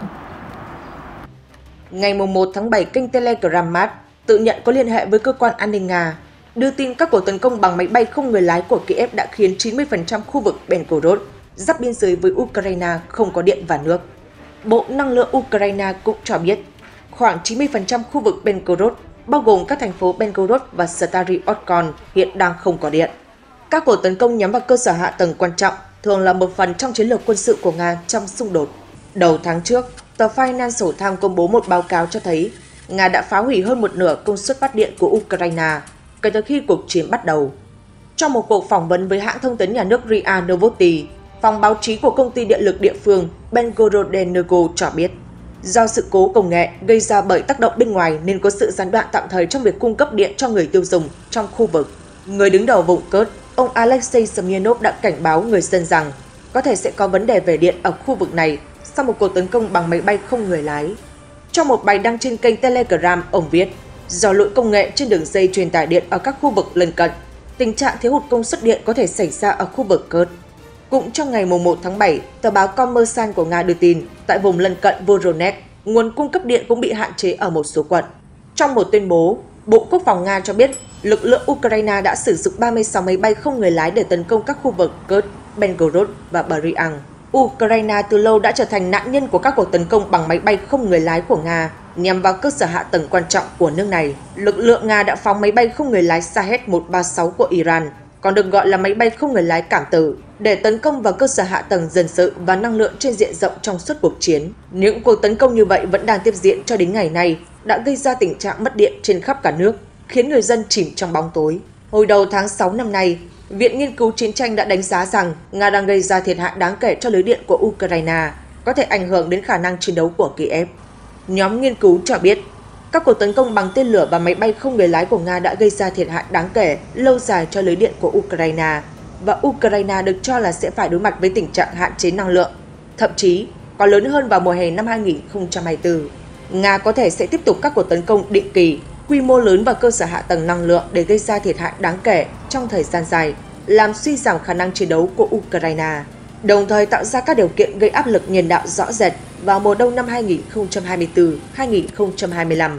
Ngày một tháng bảy, kênh Telegram Mars tự nhận có liên hệ với cơ quan an ninh Nga, đưa tin các cuộc tấn công bằng máy bay không người lái của Kiev đã khiến chín mươi phần trăm khu vực Belgorod, giáp biên giới với Ukraine, không có điện và nước. Bộ Năng lượng Ukraine cũng cho biết khoảng chín mươi phần trăm khu vực Belgorod, bao gồm các thành phố Belgorod và Stary Otkon, hiện đang không có điện. Các cuộc tấn công nhắm vào cơ sở hạ tầng quan trọng thường là một phần trong chiến lược quân sự của Nga trong xung đột. Đầu tháng trước, tờ Financial Times công bố một báo cáo cho thấy Nga đã phá hủy hơn một nửa công suất phát điện của Ukraine kể từ khi cuộc chiến bắt đầu. Trong một cuộc phỏng vấn với hãng thông tấn nhà nước rê a Novosti, phòng báo chí của công ty điện lực địa phương Belgorodenergo cho biết, do sự cố công nghệ gây ra bởi tác động bên ngoài nên có sự gián đoạn tạm thời trong việc cung cấp điện cho người tiêu dùng trong khu vực. Người đứng đầu vùng Kursk, ông Alexei Smirnov đã cảnh báo người dân rằng có thể sẽ có vấn đề về điện ở khu vực này sau một cuộc tấn công bằng máy bay không người lái. Trong một bài đăng trên kênh Telegram, ông viết, do lỗi công nghệ trên đường dây truyền tải điện ở các khu vực lân cận, tình trạng thiếu hụt công suất điện có thể xảy ra ở khu vực Kursk. Cũng trong ngày một tháng bảy, tờ báo Kommersant của Nga đưa tin, tại vùng lân cận Voronezh, nguồn cung cấp điện cũng bị hạn chế ở một số quận. Trong một tuyên bố, Bộ Quốc phòng Nga cho biết lực lượng Ukraine đã sử dụng ba mươi sáu máy bay không người lái để tấn công các khu vực Kursk, Belgorod và Bryansk. Ukraine từ lâu đã trở thành nạn nhân của các cuộc tấn công bằng máy bay không người lái của Nga nhằm vào cơ sở hạ tầng quan trọng của nước này. Lực lượng Nga đã phóng máy bay không người lái Shahed một ba sáu của Iran, còn được gọi là máy bay không người lái cảm tử, để tấn công vào cơ sở hạ tầng dân sự và năng lượng trên diện rộng trong suốt cuộc chiến. Những cuộc tấn công như vậy vẫn đang tiếp diễn cho đến ngày nay, đã gây ra tình trạng mất điện trên khắp cả nước, khiến người dân chìm trong bóng tối. Hồi đầu tháng sáu năm nay, Viện Nghiên cứu Chiến tranh đã đánh giá rằng Nga đang gây ra thiệt hại đáng kể cho lưới điện của Ukraine, có thể ảnh hưởng đến khả năng chiến đấu của Kiev. Nhóm nghiên cứu cho biết, các cuộc tấn công bằng tên lửa và máy bay không người lái của Nga đã gây ra thiệt hại đáng kể lâu dài cho lưới điện của Ukraine, và Ukraine được cho là sẽ phải đối mặt với tình trạng hạn chế năng lượng, thậm chí còn lớn hơn vào mùa hè năm hai nghìn không trăm hai mươi tư. Nga có thể sẽ tiếp tục các cuộc tấn công định kỳ, quy mô lớn vào cơ sở hạ tầng năng lượng để gây ra thiệt hại đáng kể trong thời gian dài, làm suy giảm khả năng chiến đấu của Ukraine, đồng thời tạo ra các điều kiện gây áp lực nhân đạo rõ rệt vào mùa đông năm hai nghìn không trăm hai mươi tư - hai nghìn không trăm hai mươi lăm.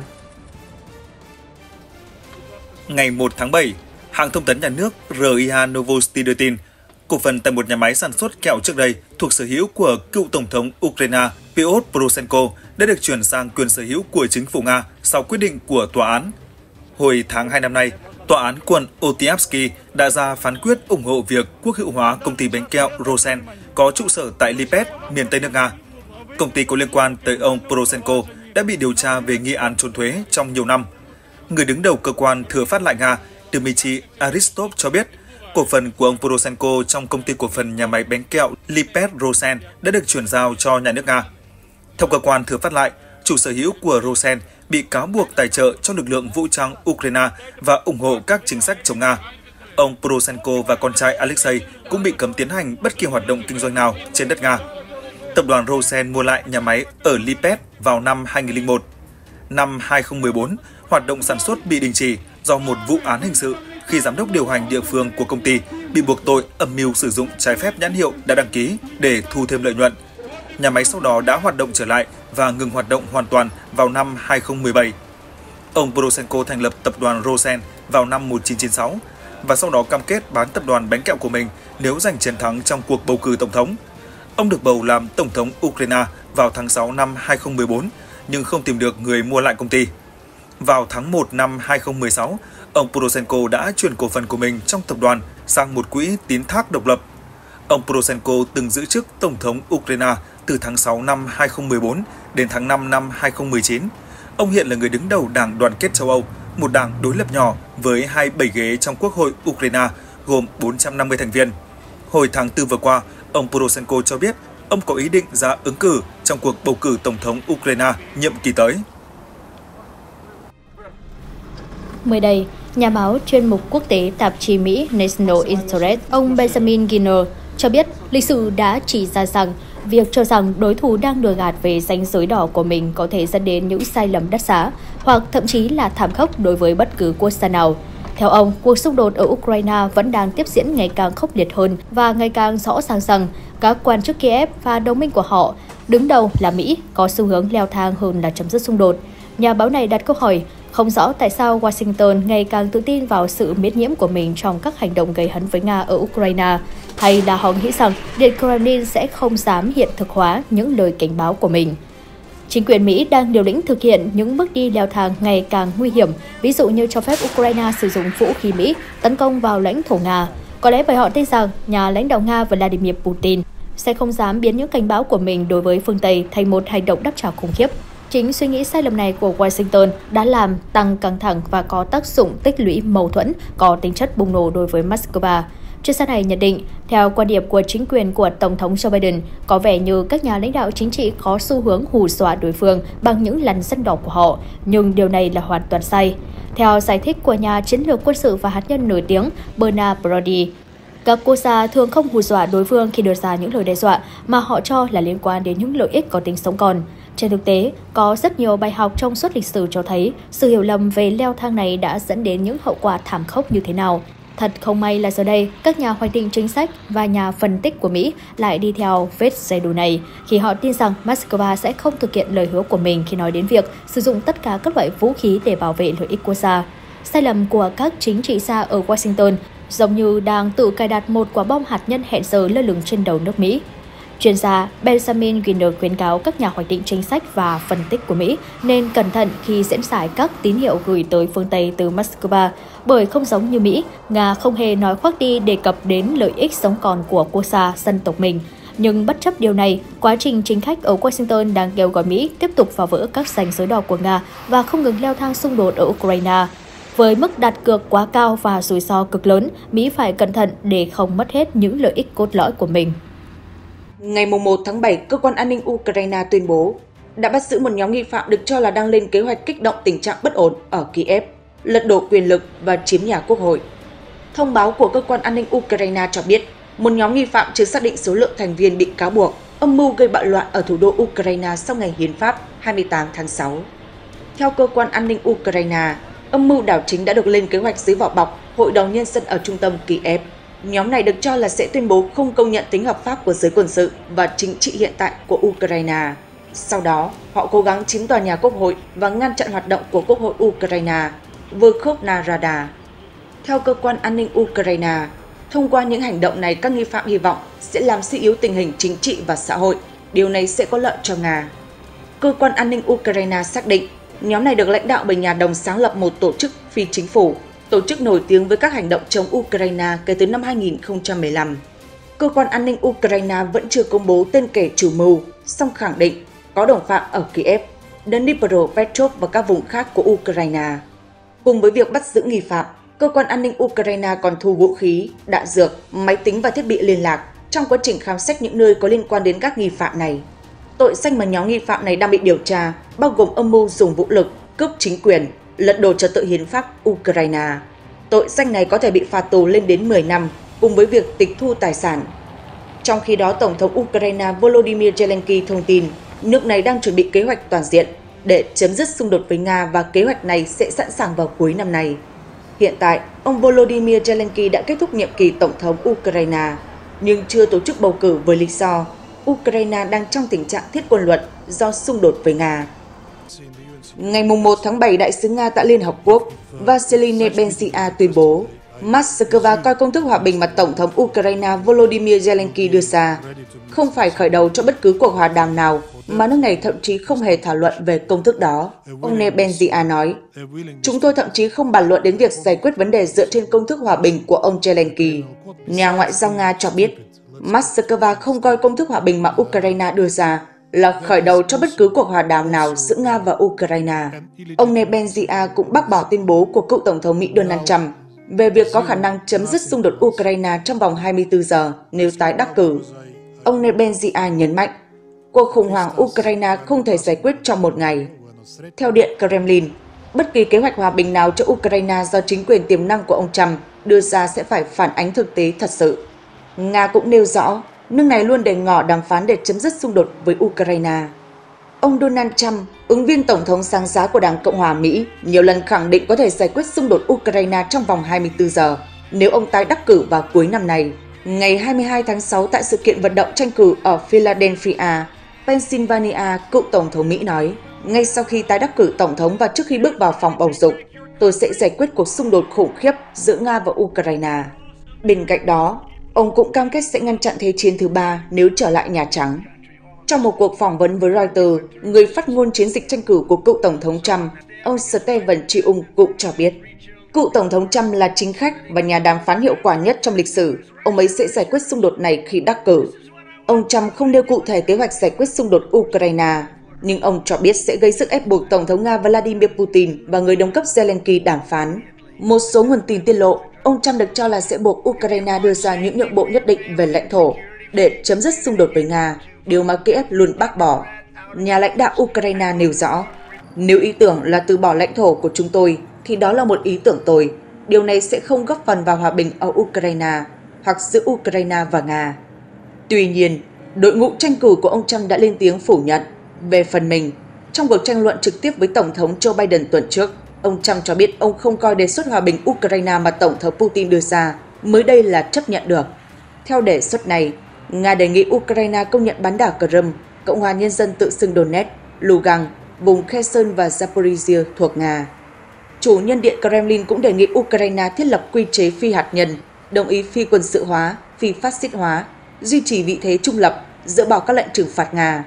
Ngày một tháng bảy, hãng thông tấn nhà nước rê i a Novosti đưa tin, cổ phần tại một nhà máy sản xuất kẹo trước đây thuộc sở hữu của cựu Tổng thống Ukraine Pyotr Poroshenko đã được chuyển sang quyền sở hữu của chính phủ Nga sau quyết định của tòa án. Hồi tháng hai năm nay, tòa án quận Otyabsky đã ra phán quyết ủng hộ việc quốc hữu hóa công ty bánh kẹo Rosen có trụ sở tại Lipetsk, miền Tây nước Nga. Công ty có liên quan tới ông Poroshenko đã bị điều tra về nghi án trốn thuế trong nhiều năm. Người đứng đầu cơ quan thừa phát lại Nga, Dmitry Aristov cho biết, cổ phần của ông Poroshenko trong công ty cổ phần nhà máy bánh kẹo Lipet Rosen đã được chuyển giao cho nhà nước Nga. Theo cơ quan thừa phát lại, chủ sở hữu của Rosen bị cáo buộc tài trợ cho lực lượng vũ trang Ukraine và ủng hộ các chính sách chống Nga. Ông Poroshenko và con trai Alexei cũng bị cấm tiến hành bất kỳ hoạt động kinh doanh nào trên đất Nga. Tập đoàn Rosen mua lại nhà máy ở Lipet vào năm hai nghìn không trăm lẻ một. Năm hai nghìn không trăm mười bốn, hoạt động sản xuất bị đình chỉ do một vụ án hình sự khi giám đốc điều hành địa phương của công ty bị buộc tội âm mưu sử dụng trái phép nhãn hiệu đã đăng ký để thu thêm lợi nhuận. Nhà máy sau đó đã hoạt động trở lại và ngừng hoạt động hoàn toàn vào năm hai nghìn không trăm mười bảy. Ông Poroshenko thành lập tập đoàn Rosen vào năm một nghìn chín trăm chín mươi sáu và sau đó cam kết bán tập đoàn bánh kẹo của mình nếu giành chiến thắng trong cuộc bầu cử tổng thống. Ông được bầu làm tổng thống Ukraine vào tháng sáu năm hai nghìn không trăm mười bốn nhưng không tìm được người mua lại công ty. Vào tháng một năm hai nghìn không trăm mười sáu, ông Poroshenko đã chuyển cổ phần của mình trong tập đoàn sang một quỹ tín thác độc lập. Ông Poroshenko từng giữ chức tổng thống Ukraine từ tháng sáu năm hai nghìn không trăm mười bốn đến tháng năm năm hai nghìn không trăm mười chín. Ông hiện là người đứng đầu Đảng Đoàn kết châu Âu, một đảng đối lập nhỏ với hai mươi bảy ghế trong Quốc hội Ukraine, gồm bốn trăm năm mươi thành viên. Hồi tháng tư vừa qua, ông Poroshenko cho biết ông có ý định ra ứng cử trong cuộc bầu cử tổng thống Ukraine nhiệm kỳ tới. Mới đây, nhà báo chuyên mục quốc tế tạp chí Mỹ National Interest, ông Benjamin Giner cho biết lịch sử đã chỉ ra rằng việc cho rằng đối thủ đang lừa gạt về ranh giới đỏ của mình có thể dẫn đến những sai lầm đắt giá hoặc thậm chí là thảm khốc đối với bất cứ quốc gia nào. Theo ông, cuộc xung đột ở Ukraine vẫn đang tiếp diễn ngày càng khốc liệt hơn và ngày càng rõ ràng rằng các quan chức Kiev và đồng minh của họ, đứng đầu là Mỹ, có xu hướng leo thang hơn là chấm dứt xung đột. Nhà báo này đặt câu hỏi, không rõ tại sao Washington ngày càng tự tin vào sự miễn nhiễm của mình trong các hành động gây hấn với Nga ở Ukraine, hay là họ nghĩ rằng Điện Kremlin sẽ không dám hiện thực hóa những lời cảnh báo của mình. Chính quyền Mỹ đang liều lĩnh thực hiện những bước đi leo thang ngày càng nguy hiểm, ví dụ như cho phép Ukraine sử dụng vũ khí Mỹ tấn công vào lãnh thổ Nga. Có lẽ bởi họ tin rằng nhà lãnh đạo Nga Vladimir Putin sẽ không dám biến những cảnh báo của mình đối với phương Tây thành một hành động đáp trả khủng khiếp. Chính suy nghĩ sai lầm này của Washington đã làm tăng căng thẳng và có tác dụng tích lũy mâu thuẫn có tính chất bùng nổ đối với Moscow. Chuyên gia này nhận định, theo quan điểm của chính quyền của Tổng thống Joe Biden, có vẻ như các nhà lãnh đạo chính trị có xu hướng hù dọa đối phương bằng những lằn ranh đỏ của họ, nhưng điều này là hoàn toàn sai. Theo giải thích của nhà chiến lược quân sự và hạt nhân nổi tiếng Bernard Brody, các quốc gia thường không hù dọa đối phương khi đưa ra những lời đe dọa mà họ cho là liên quan đến những lợi ích có tính sống còn. Trên thực tế, có rất nhiều bài học trong suốt lịch sử cho thấy sự hiểu lầm về leo thang này đã dẫn đến những hậu quả thảm khốc như thế nào. Thật không may là giờ đây, các nhà hoạch định chính sách và nhà phân tích của Mỹ lại đi theo vết xe đổ này khi họ tin rằng Moscow sẽ không thực hiện lời hứa của mình khi nói đến việc sử dụng tất cả các loại vũ khí để bảo vệ lợi ích quốc gia. Sai lầm của các chính trị gia ở Washington giống như đang tự cài đặt một quả bom hạt nhân hẹn giờ lơ lửng trên đầu nước Mỹ. Chuyên gia Benjamin Giner khuyến cáo các nhà hoạch định chính sách và phân tích của Mỹ nên cẩn thận khi diễn giải các tín hiệu gửi tới phương Tây từ Moscow, bởi không giống như Mỹ, Nga không hề nói khoác đi đề cập đến lợi ích sống còn của quốc gia dân tộc mình. Nhưng bất chấp điều này, quá trình chính khách ở Washington đang kêu gọi Mỹ tiếp tục phá vỡ các ranh giới đỏ của Nga và không ngừng leo thang xung đột ở Ukraine. Với mức đặt cược quá cao và rủi ro cực lớn, Mỹ phải cẩn thận để không mất hết những lợi ích cốt lõi của mình. Ngày một tháng bảy, Cơ quan An ninh Ukraine tuyên bố đã bắt giữ một nhóm nghi phạm được cho là đang lên kế hoạch kích động tình trạng bất ổn ở Kiev, lật đổ quyền lực và chiếm nhà quốc hội. Thông báo của Cơ quan An ninh Ukraine cho biết, một nhóm nghi phạm chưa xác định số lượng thành viên bị cáo buộc âm mưu gây bạo loạn ở thủ đô Ukraine sau ngày hiến pháp hai mươi tám tháng sáu. Theo Cơ quan An ninh Ukraine, âm mưu đảo chính đã được lên kế hoạch dưới vỏ bọc Hội đồng Nhân dân ở trung tâm Kiev. Nhóm này được cho là sẽ tuyên bố không công nhận tính hợp pháp của giới quân sự và chính trị hiện tại của Ukraine. Sau đó, họ cố gắng chiếm tòa nhà quốc hội và ngăn chặn hoạt động của Quốc hội Ukraine, Verkhovna Rada. Theo Cơ quan An ninh Ukraine, thông qua những hành động này, các nghi phạm hy vọng sẽ làm suy yếu tình hình chính trị và xã hội. Điều này sẽ có lợi cho Nga. Cơ quan An ninh Ukraine xác định, nhóm này được lãnh đạo bởi nhà đồng sáng lập một tổ chức phi chính phủ, tổ chức nổi tiếng với các hành động chống Ukraine kể từ năm hai nghìn không trăm mười lăm. Cơ quan An ninh Ukraine vẫn chưa công bố tên kẻ chủ mưu, song khẳng định có đồng phạm ở Kiev, Dnipropetrovsk và các vùng khác của Ukraine. Cùng với việc bắt giữ nghi phạm, Cơ quan an ninh Ukraine còn thu vũ khí, đạn dược, máy tính và thiết bị liên lạc trong quá trình khám xét những nơi có liên quan đến các nghi phạm này. Tội danh mà nhóm nghi phạm này đang bị điều tra bao gồm âm mưu dùng vũ lực, cướp chính quyền, lật đổ trật tự hiến pháp Ukraine. Tội danh này có thể bị phạt tù lên đến mười năm, cùng với việc tịch thu tài sản. Trong khi đó, Tổng thống Ukraine Volodymyr Zelensky thông tin nước này đang chuẩn bị kế hoạch toàn diện để chấm dứt xung đột với Nga và kế hoạch này sẽ sẵn sàng vào cuối năm nay. Hiện tại, ông Volodymyr Zelensky đã kết thúc nhiệm kỳ Tổng thống Ukraine, nhưng chưa tổ chức bầu cử với lý do Ukraine đang trong tình trạng thiết quân luật do xung đột với Nga. Ngày một tháng bảy, Đại sứ Nga tại Liên Hợp Quốc Vasily Nebenzia tuyên bố Moscow coi công thức hòa bình mà Tổng thống Ukraine Volodymyr Zelensky đưa ra không phải khởi đầu cho bất cứ cuộc hòa đàm nào, mà nước này thậm chí không hề thảo luận về công thức đó. Ông Nebenzia nói, chúng tôi thậm chí không bàn luận đến việc giải quyết vấn đề dựa trên công thức hòa bình của ông Zelensky. Nhà ngoại giao Nga cho biết, Moscow không coi công thức hòa bình mà Ukraine đưa ra là khởi đầu cho bất cứ cuộc hòa đàm nào giữa Nga và Ukraine. Ông Nebenzia cũng bác bỏ tuyên bố của cựu Tổng thống Mỹ Donald Trump về việc có khả năng chấm dứt xung đột Ukraine trong vòng hai mươi tư giờ nếu tái đắc cử. Ông Nebenzia nhấn mạnh, cuộc khủng hoảng Ukraine không thể giải quyết trong một ngày. Theo Điện Kremlin, bất kỳ kế hoạch hòa bình nào cho Ukraine do chính quyền tiềm năng của ông Trump đưa ra sẽ phải phản ánh thực tế thật sự. Nga cũng nêu rõ, nước này luôn để ngỏ đàm phán để chấm dứt xung đột với Ukraine. Ông Donald Trump, ứng viên Tổng thống sáng giá của Đảng Cộng hòa Mỹ, nhiều lần khẳng định có thể giải quyết xung đột Ukraine trong vòng hai mươi tư giờ nếu ông tái đắc cử vào cuối năm nay. Ngày hai mươi hai tháng sáu, tại sự kiện vận động tranh cử ở Philadelphia, Pennsylvania, cựu Tổng thống Mỹ nói, ngay sau khi tái đắc cử Tổng thống và trước khi bước vào phòng bầu dục, tôi sẽ giải quyết cuộc xung đột khủng khiếp giữa Nga và Ukraine. Bên cạnh đó, ông cũng cam kết sẽ ngăn chặn Thế chiến thứ ba nếu trở lại Nhà Trắng. Trong một cuộc phỏng vấn với Reuters, người phát ngôn chiến dịch tranh cử của cựu Tổng thống Trump, ông Stephen Trium cũng cho biết, cựu Tổng thống Trump là chính khách và nhà đàm phán hiệu quả nhất trong lịch sử. Ông ấy sẽ giải quyết xung đột này khi đắc cử. Ông Trump không nêu cụ thể kế hoạch giải quyết xung đột Ukraine, nhưng ông cho biết sẽ gây sức ép buộc Tổng thống Nga Vladimir Putin và người đồng cấp Zelensky đàm phán. Một số nguồn tin tiết lộ, ông Trump được cho là sẽ buộc Ukraine đưa ra những nhượng bộ nhất định về lãnh thổ để chấm dứt xung đột với Nga, điều mà Kiev luôn bác bỏ. Nhà lãnh đạo Ukraine nêu rõ, nếu ý tưởng là từ bỏ lãnh thổ của chúng tôi, thì đó là một ý tưởng tồi. Điều này sẽ không góp phần vào hòa bình ở Ukraine hoặc giữa Ukraine và Nga. Tuy nhiên, đội ngũ tranh cử của ông Trump đã lên tiếng phủ nhận. Về phần mình, trong cuộc tranh luận trực tiếp với Tổng thống Joe Biden tuần trước, ông Trump cho biết ông không coi đề xuất hòa bình Ukraine mà Tổng thống Putin đưa ra mới đây là chấp nhận được. Theo đề xuất này, Nga đề nghị Ukraine công nhận bán đảo Crimea, Cộng hòa Nhân dân tự xưng Donetsk, Lugansk, vùng Kherson và Zaporizhia thuộc Nga. Chủ nhân Điện Kremlin cũng đề nghị Ukraine thiết lập quy chế phi hạt nhân, đồng ý phi quân sự hóa, phi phát xít hóa, duy trì vị thế trung lập, dỡ bỏ các lệnh trừng phạt Nga.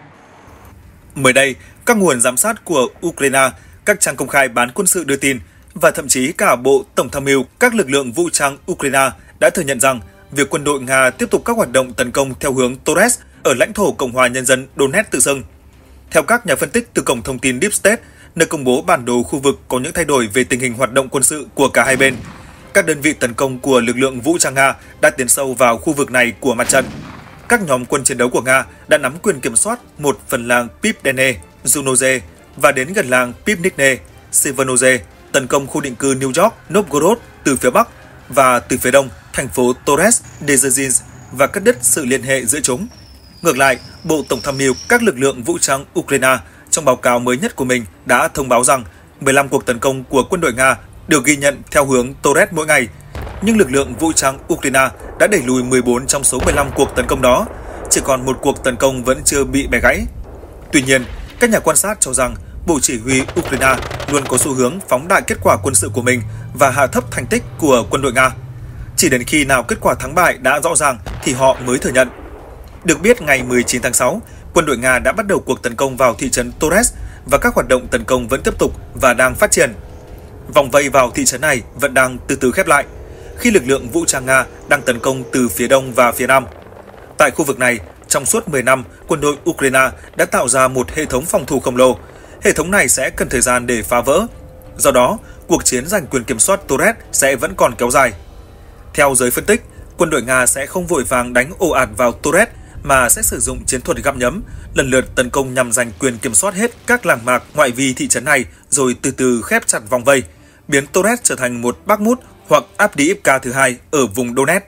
Mới đây, các nguồn giám sát của Ukraine, các trang công khai bán quân sự đưa tin và thậm chí cả Bộ Tổng tham mưu các lực lượng vũ trang Ukraine đã thừa nhận rằng việc quân đội Nga tiếp tục các hoạt động tấn công theo hướng Torres ở lãnh thổ Cộng hòa Nhân dân Donetsk tự xưng. Theo các nhà phân tích từ cổng thông tin Deep State, nơi công bố bản đồ khu vực có những thay đổi về tình hình hoạt động quân sự của cả hai bên, các đơn vị tấn công của lực lượng vũ trang Nga đã tiến sâu vào khu vực này của mặt trận. Các nhóm quân chiến đấu của Nga đã nắm quyền kiểm soát một phần làng Pivdene, Zunoze và đến gần làng Pivnikne, Sevanoze, tấn công khu định cư New York, Novgorod từ phía bắc và từ phía đông, thành phố Torres, Dzержinsk và cắt đứt sự liên hệ giữa chúng. Ngược lại, Bộ Tổng tham mưu các lực lượng vũ trang Ukraine trong báo cáo mới nhất của mình đã thông báo rằng mười lăm cuộc tấn công của quân đội Nga được ghi nhận theo hướng Torres mỗi ngày, nhưng lực lượng vũ trang Ukraine đã đẩy lùi mười bốn trong số mười lăm cuộc tấn công đó, chỉ còn một cuộc tấn công vẫn chưa bị bẻ gãy. Tuy nhiên, các nhà quan sát cho rằng Bộ Chỉ huy Ukraine luôn có xu hướng phóng đại kết quả quân sự của mình và hạ thấp thành tích của quân đội Nga. Chỉ đến khi nào kết quả thắng bại đã rõ ràng thì họ mới thừa nhận. Được biết, ngày mười chín tháng sáu, quân đội Nga đã bắt đầu cuộc tấn công vào thị trấn Torres và các hoạt động tấn công vẫn tiếp tục và đang phát triển. Vòng vây vào thị trấn này vẫn đang từ từ khép lại, khi lực lượng vũ trang Nga đang tấn công từ phía đông và phía nam. Tại khu vực này, trong suốt mười năm, quân đội Ukraine đã tạo ra một hệ thống phòng thủ khổng lồ. Hệ thống này sẽ cần thời gian để phá vỡ. Do đó, cuộc chiến giành quyền kiểm soát Torres sẽ vẫn còn kéo dài. Theo giới phân tích, quân đội Nga sẽ không vội vàng đánh ồ ạt vào Torres mà sẽ sử dụng chiến thuật gặm nhấm, lần lượt tấn công nhằm giành quyền kiểm soát hết các làng mạc ngoại vi thị trấn này rồi từ từ khép chặt vòng vây, biến Torres trở thành một Bakhmut hoặc Avdiivka thứ hai ở vùng Donetsk.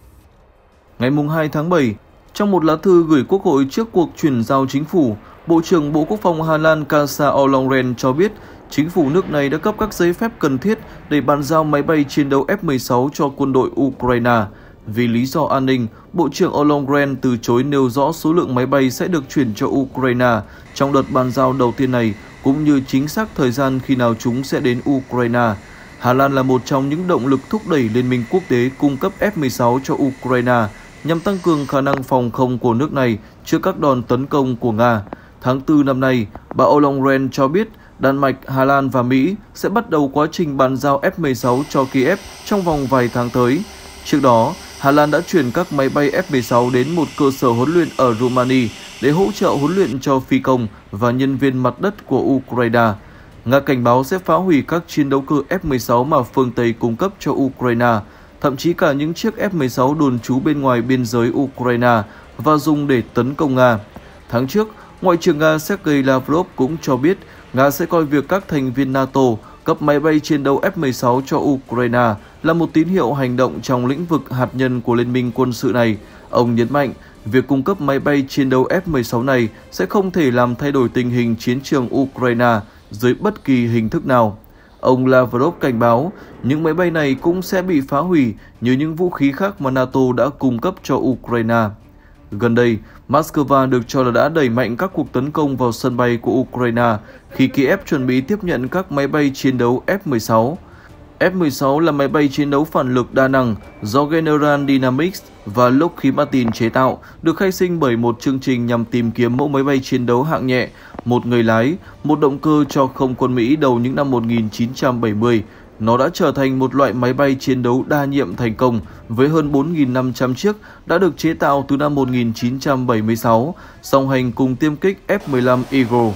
Ngày hai tháng bảy, trong một lá thư gửi Quốc hội trước cuộc chuyển giao chính phủ, Bộ trưởng Bộ Quốc phòng Hà Lan Kajsa Ollongren cho biết chính phủ nước này đã cấp các giấy phép cần thiết để bàn giao máy bay chiến đấu F mười sáu cho quân đội Ukraine. Vì lý do an ninh, Bộ trưởng Ollongren từ chối nêu rõ số lượng máy bay sẽ được chuyển cho Ukraine trong đợt bàn giao đầu tiên này, cũng như chính xác thời gian khi nào chúng sẽ đến Ukraine. Hà Lan là một trong những động lực thúc đẩy Liên minh quốc tế cung cấp F mười sáu cho Ukraine nhằm tăng cường khả năng phòng không của nước này trước các đòn tấn công của Nga. Tháng tư năm nay, bà Ollongren cho biết Đan Mạch, Hà Lan và Mỹ sẽ bắt đầu quá trình bàn giao F mười sáu cho Kiev trong vòng vài tháng tới. Trước đó, Hà Lan đã chuyển các máy bay F mười sáu đến một cơ sở huấn luyện ở Romania để hỗ trợ huấn luyện cho phi công và nhân viên mặt đất của Ukraine. Nga cảnh báo sẽ phá hủy các chiến đấu cơ F mười sáu mà phương Tây cung cấp cho Ukraine, thậm chí cả những chiếc F mười sáu đồn trú bên ngoài biên giới Ukraine và dùng để tấn công Nga. Tháng trước, Ngoại trưởng Nga Sergei Lavrov cũng cho biết Nga sẽ coi việc các thành viên NATO cấp máy bay chiến đấu F mười sáu cho Ukraine là một tín hiệu hành động trong lĩnh vực hạt nhân của liên minh quân sự này. Ông nhấn mạnh, việc cung cấp máy bay chiến đấu F mười sáu này sẽ không thể làm thay đổi tình hình chiến trường Ukraine dưới bất kỳ hình thức nào. Ông Lavrov cảnh báo, những máy bay này cũng sẽ bị phá hủy như những vũ khí khác mà NATO đã cung cấp cho Ukraine. Gần đây, Moscow được cho là đã đẩy mạnh các cuộc tấn công vào sân bay của Ukraine khi Kiev chuẩn bị tiếp nhận các máy bay chiến đấu F mười sáu. F mười sáu là máy bay chiến đấu phản lực đa năng do General Dynamics và Lockheed Martin chế tạo, được khai sinh bởi một chương trình nhằm tìm kiếm mẫu máy bay chiến đấu hạng nhẹ, một người lái, một động cơ cho không quân Mỹ đầu những năm một nghìn chín trăm bảy mươi. Nó đã trở thành một loại máy bay chiến đấu đa nhiệm thành công với hơn bốn nghìn năm trăm chiếc đã được chế tạo từ năm một nghìn chín trăm bảy mươi sáu, song hành cùng tiêm kích F mười lăm Eagle.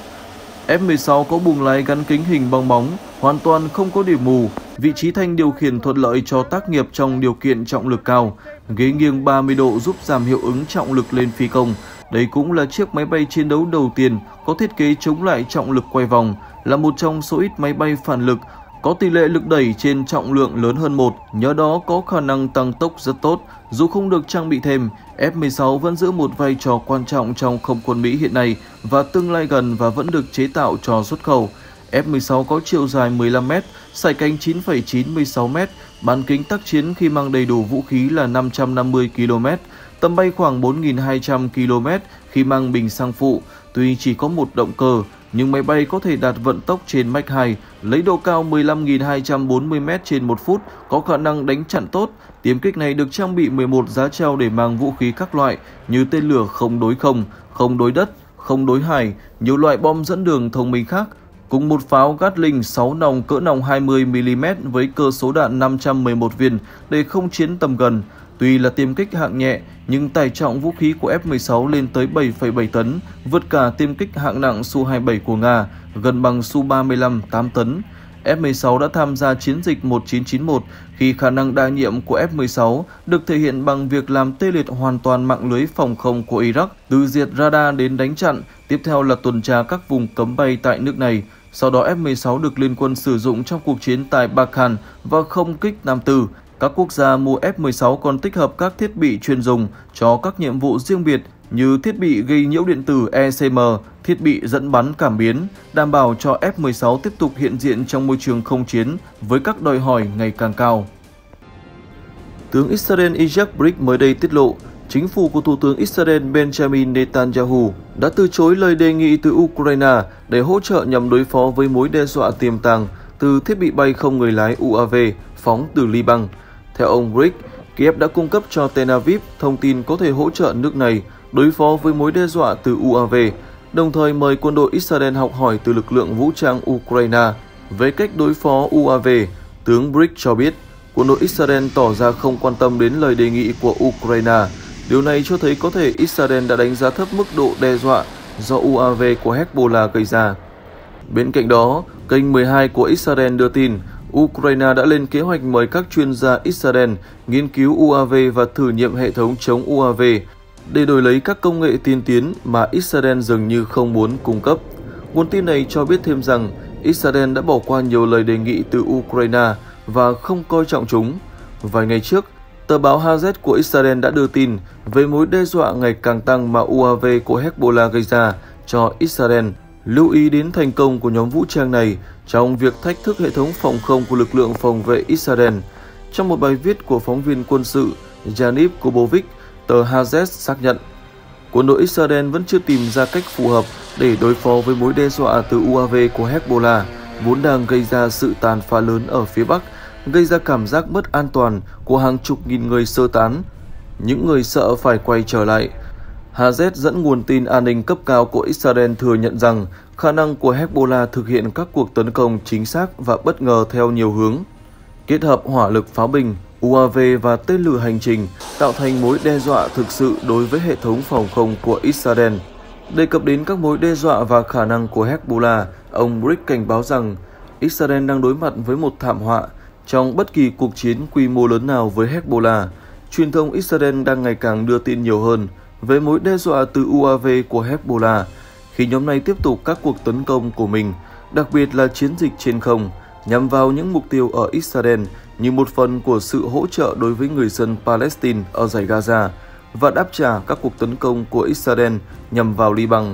F mười sáu có buồng lái gắn kính hình bong bóng, hoàn toàn không có điểm mù, vị trí thanh điều khiển thuận lợi cho tác nghiệp trong điều kiện trọng lực cao, ghế nghiêng ba mươi độ giúp giảm hiệu ứng trọng lực lên phi công. Đây cũng là chiếc máy bay chiến đấu đầu tiên có thiết kế chống lại trọng lực quay vòng, là một trong số ít máy bay phản lực có tỷ lệ lực đẩy trên trọng lượng lớn hơn một, nhờ đó có khả năng tăng tốc rất tốt. Dù không được trang bị thêm, F mười sáu vẫn giữ một vai trò quan trọng trong không quân Mỹ hiện nay và tương lai gần và vẫn được chế tạo cho xuất khẩu. F mười sáu có chiều dài mười lăm mét, sải cánh chín phẩy chín mươi sáu mét, bán kính tác chiến khi mang đầy đủ vũ khí là năm trăm năm mươi ki lô mét, tầm bay khoảng bốn nghìn hai trăm ki lô mét khi mang bình xăng phụ. Tuy chỉ có một động cơ, nhưng máy bay có thể đạt vận tốc trên Mach hai, lấy độ cao mười lăm nghìn hai trăm bốn mươi mét trên một phút, có khả năng đánh chặn tốt. Tiêm kích này được trang bị mười một giá treo để mang vũ khí các loại như tên lửa không đối không, không đối đất, không đối hải, nhiều loại bom dẫn đường thông minh khác, cùng một pháo Gatling sáu nòng cỡ nòng hai mươi mi li mét với cơ số đạn năm trăm mười một viên để không chiến tầm gần. Tuy là tiêm kích hạng nhẹ, nhưng tải trọng vũ khí của F mười sáu lên tới bảy phẩy bảy tấn, vượt cả tiêm kích hạng nặng Su hai mươi bảy của Nga, gần bằng Su ba mươi lăm tám tấn. F mười sáu đã tham gia chiến dịch một chín chín mốt khi khả năng đa nhiệm của F mười sáu được thể hiện bằng việc làm tê liệt hoàn toàn mạng lưới phòng không của Iraq, từ diệt radar đến đánh chặn, tiếp theo là tuần tra các vùng cấm bay tại nước này. Sau đó F mười sáu được Liên quân sử dụng trong cuộc chiến tại Barkhan và không kích Nam Tư. Các quốc gia mua F mười sáu còn tích hợp các thiết bị chuyên dùng cho các nhiệm vụ riêng biệt như thiết bị gây nhiễu điện tử E C M, thiết bị dẫn bắn cảm biến, đảm bảo cho F mười sáu tiếp tục hiện diện trong môi trường không chiến với các đòi hỏi ngày càng cao. Tướng Israel Isaac Brick mới đây tiết lộ, chính phủ của Thủ tướng Israel Benjamin Netanyahu đã từ chối lời đề nghị từ Ukraine để hỗ trợ nhằm đối phó với mối đe dọa tiềm tàng từ thiết bị bay không người lái U A V phóng từ Liban. Theo ông Brick, Kiev đã cung cấp cho Tel Aviv thông tin có thể hỗ trợ nước này đối phó với mối đe dọa từ U A V, đồng thời mời quân đội Israel học hỏi từ lực lượng vũ trang Ukraine về cách đối phó U A V. Tướng Brick cho biết, quân đội Israel tỏ ra không quan tâm đến lời đề nghị của Ukraine. Điều này cho thấy có thể Israel đã đánh giá thấp mức độ đe dọa do U A V của Hezbollah gây ra. Bên cạnh đó, Kênh mười hai của Israel đưa tin, Ukraine đã lên kế hoạch mời các chuyên gia Israel nghiên cứu u a vê và thử nghiệm hệ thống chống u a vê để đổi lấy các công nghệ tiên tiến mà Israel dường như không muốn cung cấp. Nguồn tin này cho biết thêm rằng Israel đã bỏ qua nhiều lời đề nghị từ Ukraine và không coi trọng chúng. Vài ngày trước, tờ báo Haaretz của Israel đã đưa tin về mối đe dọa ngày càng tăng mà u a vê của Hezbollah gây ra cho Israel, lưu ý đến thành công của nhóm vũ trang này trong việc thách thức hệ thống phòng không của lực lượng phòng vệ Israel. Trong một bài viết của phóng viên quân sự Yaniv Kubovic, tờ Haaretz xác nhận, quân đội Israel vẫn chưa tìm ra cách phù hợp để đối phó với mối đe dọa từ u a vê của Hezbollah, vốn đang gây ra sự tàn phá lớn ở phía Bắc, gây ra cảm giác mất an toàn của hàng chục nghìn người sơ tán, những người sợ phải quay trở lại. Haaretz dẫn nguồn tin an ninh cấp cao của Israel thừa nhận rằng khả năng của Hezbollah thực hiện các cuộc tấn công chính xác và bất ngờ theo nhiều hướng, kết hợp hỏa lực pháo binh, u a vê và tên lửa hành trình tạo thành mối đe dọa thực sự đối với hệ thống phòng không của Israel. Đề cập đến các mối đe dọa và khả năng của Hezbollah, ông Brick cảnh báo rằng Israel đang đối mặt với một thảm họa trong bất kỳ cuộc chiến quy mô lớn nào với Hezbollah. Truyền thông Israel đang ngày càng đưa tin nhiều hơn về mối đe dọa từ u a vê của Hezbollah khi nhóm này tiếp tục các cuộc tấn công của mình, đặc biệt là chiến dịch trên không, nhằm vào những mục tiêu ở Israel như một phần của sự hỗ trợ đối với người dân Palestine ở dải Gaza và đáp trả các cuộc tấn công của Israel nhằm vào Liban.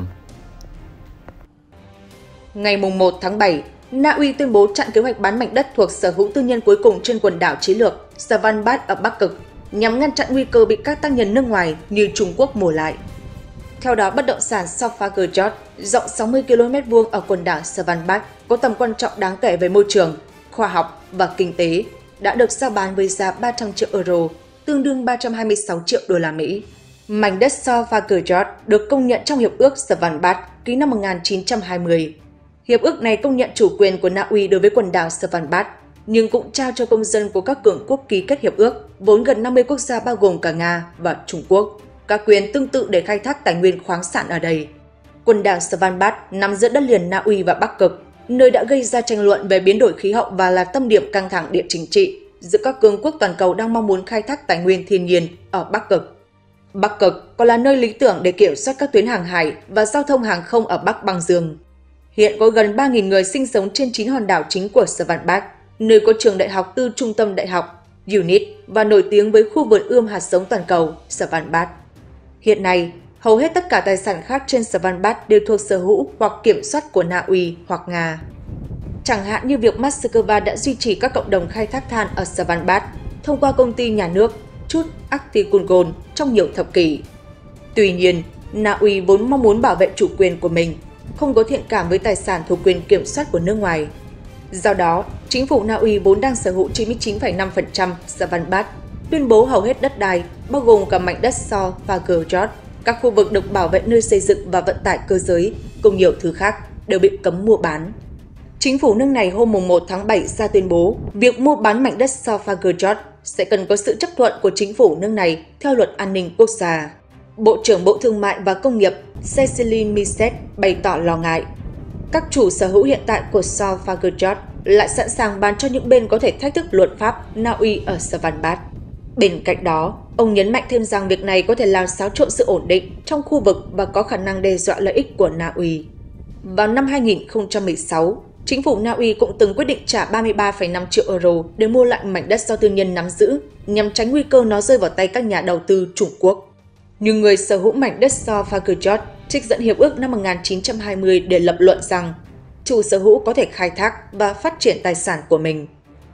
Ngày một tháng bảy, Na Uy tuyên bố chặn kế hoạch bán mảnh đất thuộc sở hữu tư nhân cuối cùng trên quần đảo chiến lược Svalbard ở Bắc Cực, nhằm ngăn chặn nguy cơ bị các tác nhân nước ngoài như Trung Quốc mổ lại. Theo đó, bất động sản Svalbard rộng sáu mươi ki lô mét vuông ở quần đảo Svalbard có tầm quan trọng đáng kể về môi trường, khoa học và kinh tế, đã được rao bán với giá ba trăm triệu euro, tương đương ba trăm hai mươi sáu triệu đô la Mỹ. Mảnh đất Svalbard được công nhận trong Hiệp ước Svalbard ký năm một nghìn chín trăm hai mươi. Hiệp ước này công nhận chủ quyền của Na Uy đối với quần đảo Svalbard, nhưng cũng trao cho công dân của các cường quốc ký kết hiệp ước, vốn gần năm mươi quốc gia bao gồm cả Nga và Trung Quốc, các quyền tương tự để khai thác tài nguyên khoáng sản ở đây. Quần đảo Svalbard nằm giữa đất liền Na Uy và Bắc Cực, nơi đã gây ra tranh luận về biến đổi khí hậu và là tâm điểm căng thẳng địa chính trị giữa các cường quốc toàn cầu đang mong muốn khai thác tài nguyên thiên nhiên ở Bắc Cực. Bắc Cực còn là nơi lý tưởng để kiểm soát các tuyến hàng hải và giao thông hàng không ở Bắc băng dương. Hiện có gần ba nghìn người sinh sống trên chín hòn đảo chính của Svalbard, nơi có trường đại học tư trung tâm đại học u en i tê và nổi tiếng với khu vườn ươm hạt giống toàn cầu Svalbard. Hiện nay, hầu hết tất cả tài sản khác trên Svalbard đều thuộc sở hữu hoặc kiểm soát của Na Uy hoặc Nga. Chẳng hạn như việc Moscow đã duy trì các cộng đồng khai thác than ở Svalbard thông qua công ty nhà nước Chut Actikungol trong nhiều thập kỷ. Tuy nhiên, Na Uy vốn mong muốn bảo vệ chủ quyền của mình, không có thiện cảm với tài sản thuộc quyền kiểm soát của nước ngoài. Do đó, chính phủ Na Uy vốn đang sở hữu chín mươi chín phẩy năm phần trăm Svalbard, tuyên bố hầu hết đất đai, bao gồm cả mảnh đất So và Gerjot, các khu vực được bảo vệ nơi xây dựng và vận tải cơ giới, cùng nhiều thứ khác, đều bị cấm mua bán. Chính phủ nước này hôm một tháng bảy ra tuyên bố việc mua bán mảnh đất So và Gerjot sẽ cần có sự chấp thuận của chính phủ nước này theo luật an ninh quốc gia. Bộ trưởng Bộ Thương mại và Công nghiệp Cecily Miset bày tỏ lo ngại. Các chủ sở hữu hiện tại của So và Gerjot lại sẵn sàng bán cho những bên có thể thách thức luật pháp Na Uy ở Svalbard. Bên cạnh đó, ông nhấn mạnh thêm rằng việc này có thể làm xáo trộn sự ổn định trong khu vực và có khả năng đe dọa lợi ích của Na Uy. Vào năm hai nghìn không trăm mười sáu, chính phủ Na Uy cũng từng quyết định trả ba mươi ba phẩy năm triệu euro để mua lại mảnh đất do tư nhân nắm giữ, nhằm tránh nguy cơ nó rơi vào tay các nhà đầu tư Trung Quốc. Nhưng người sở hữu mảnh đất So và Gerjot trích dẫn hiệp ước năm một nghìn chín trăm hai mươi để lập luận rằng chủ sở hữu có thể khai thác và phát triển tài sản của mình.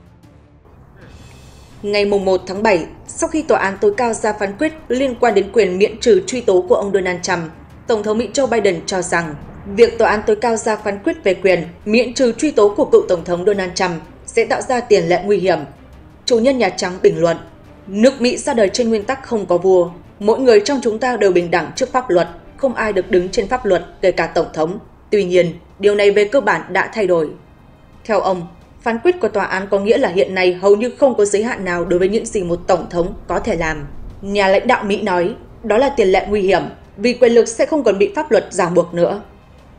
Ngày một tháng bảy, sau khi Tòa án tối cao ra phán quyết liên quan đến quyền miễn trừ truy tố của ông Donald Trump, Tổng thống Mỹ Joe Biden cho rằng việc Tòa án tối cao ra phán quyết về quyền miễn trừ truy tố của cựu Tổng thống Donald Trump sẽ tạo ra tiền lệ nguy hiểm. Chủ nhân Nhà Trắng bình luận, nước Mỹ ra đời trên nguyên tắc không có vua, mỗi người trong chúng ta đều bình đẳng trước pháp luật, không ai được đứng trên pháp luật, kể cả Tổng thống. Tuy nhiên, điều này về cơ bản đã thay đổi. Theo ông, phán quyết của tòa án có nghĩa là hiện nay hầu như không có giới hạn nào đối với những gì một Tổng thống có thể làm. Nhà lãnh đạo Mỹ nói, đó là tiền lệ nguy hiểm, vì quyền lực sẽ không còn bị pháp luật ràng buộc nữa.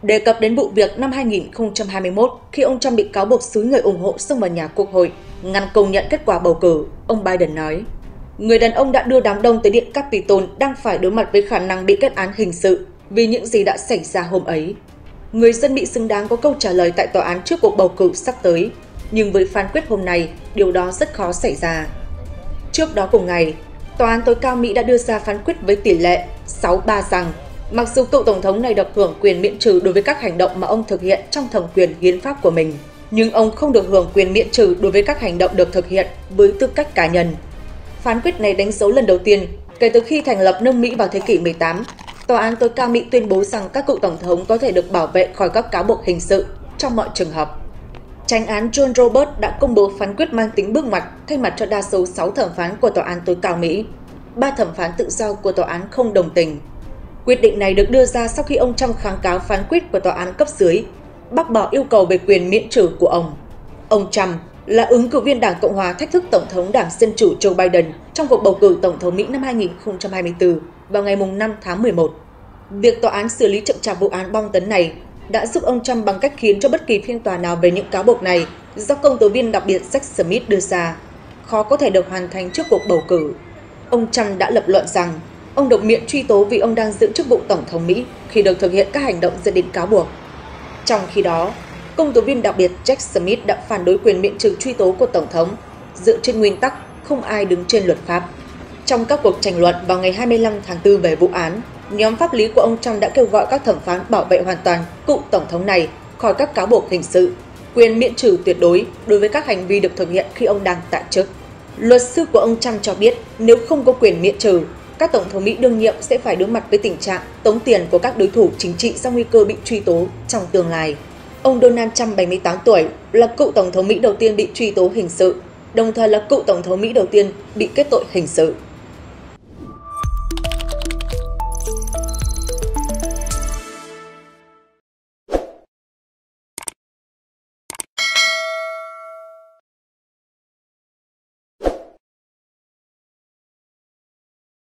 Đề cập đến vụ việc năm hai nghìn không trăm hai mươi mốt khi ông Trump bị cáo buộc xúi người ủng hộ xông vào nhà Quốc hội, ngăn công nhận kết quả bầu cử, ông Biden nói, người đàn ông đã đưa đám đông tới Điện Capitol đang phải đối mặt với khả năng bị kết án hình sự vì những gì đã xảy ra hôm ấy. Người dân bị xứng đáng có câu trả lời tại tòa án trước cuộc bầu cử sắp tới, nhưng với phán quyết hôm nay, điều đó rất khó xảy ra. Trước đó cùng ngày, Tòa án tối cao Mỹ đã đưa ra phán quyết với tỷ lệ sáu ba rằng mặc dù cựu Tổng thống này được hưởng quyền miễn trừ đối với các hành động mà ông thực hiện trong thẩm quyền hiến pháp của mình, nhưng ông không được hưởng quyền miễn trừ đối với các hành động được thực hiện với tư cách cá nhân. Phán quyết này đánh dấu lần đầu tiên kể từ khi thành lập nước Mỹ vào thế kỷ mười tám, Tòa án tối cao Mỹ tuyên bố rằng các cựu Tổng thống có thể được bảo vệ khỏi các cáo buộc hình sự trong mọi trường hợp. Chánh án John Roberts đã công bố phán quyết mang tính bước ngoặt thay mặt cho đa số sáu thẩm phán của Tòa án tối cao Mỹ. Ba thẩm phán tự do của tòa án không đồng tình. Quyết định này được đưa ra sau khi ông Trump kháng cáo phán quyết của tòa án cấp dưới, bác bỏ yêu cầu về quyền miễn trừ của ông. Ông Trump là ứng cử viên Đảng Cộng hòa thách thức Tổng thống Đảng Dân Chủ Joe Biden trong cuộc bầu cử Tổng thống Mỹ năm hai nghìn không trăm hai mươi tư vào ngày năm tháng mười một. Việc tòa án xử lý chậm chạp vụ án bom tấn này đã giúp ông Trump bằng cách khiến cho bất kỳ phiên tòa nào về những cáo buộc này do công tố viên đặc biệt Jack Smith đưa ra khó có thể được hoàn thành trước cuộc bầu cử. Ông Trump đã lập luận rằng ông được miễn truy tố vì ông đang giữ chức vụ Tổng thống Mỹ khi được thực hiện các hành động dẫn đến cáo buộc. Trong khi đó, công tố viên đặc biệt Jack Smith đã phản đối quyền miễn trừ truy tố của Tổng thống, dựa trên nguyên tắc không ai đứng trên luật pháp. Trong các cuộc tranh luận vào ngày hai mươi lăm tháng tư về vụ án, nhóm pháp lý của ông Trump đã kêu gọi các thẩm phán bảo vệ hoàn toàn cựu Tổng thống này khỏi các cáo buộc hình sự, quyền miễn trừ tuyệt đối đối với các hành vi được thực hiện khi ông đang tại chức. Luật sư của ông Trump cho biết nếu không có quyền miễn trừ, các Tổng thống Mỹ đương nhiệm sẽ phải đối mặt với tình trạng tống tiền của các đối thủ chính trị do nguy cơ bị truy tố trong tương lai. Ông Donald Trump, bảy mươi tám tuổi, là cựu Tổng thống Mỹ đầu tiên bị truy tố hình sự, đồng thời là cựu Tổng thống Mỹ đầu tiên bị kết tội hình sự.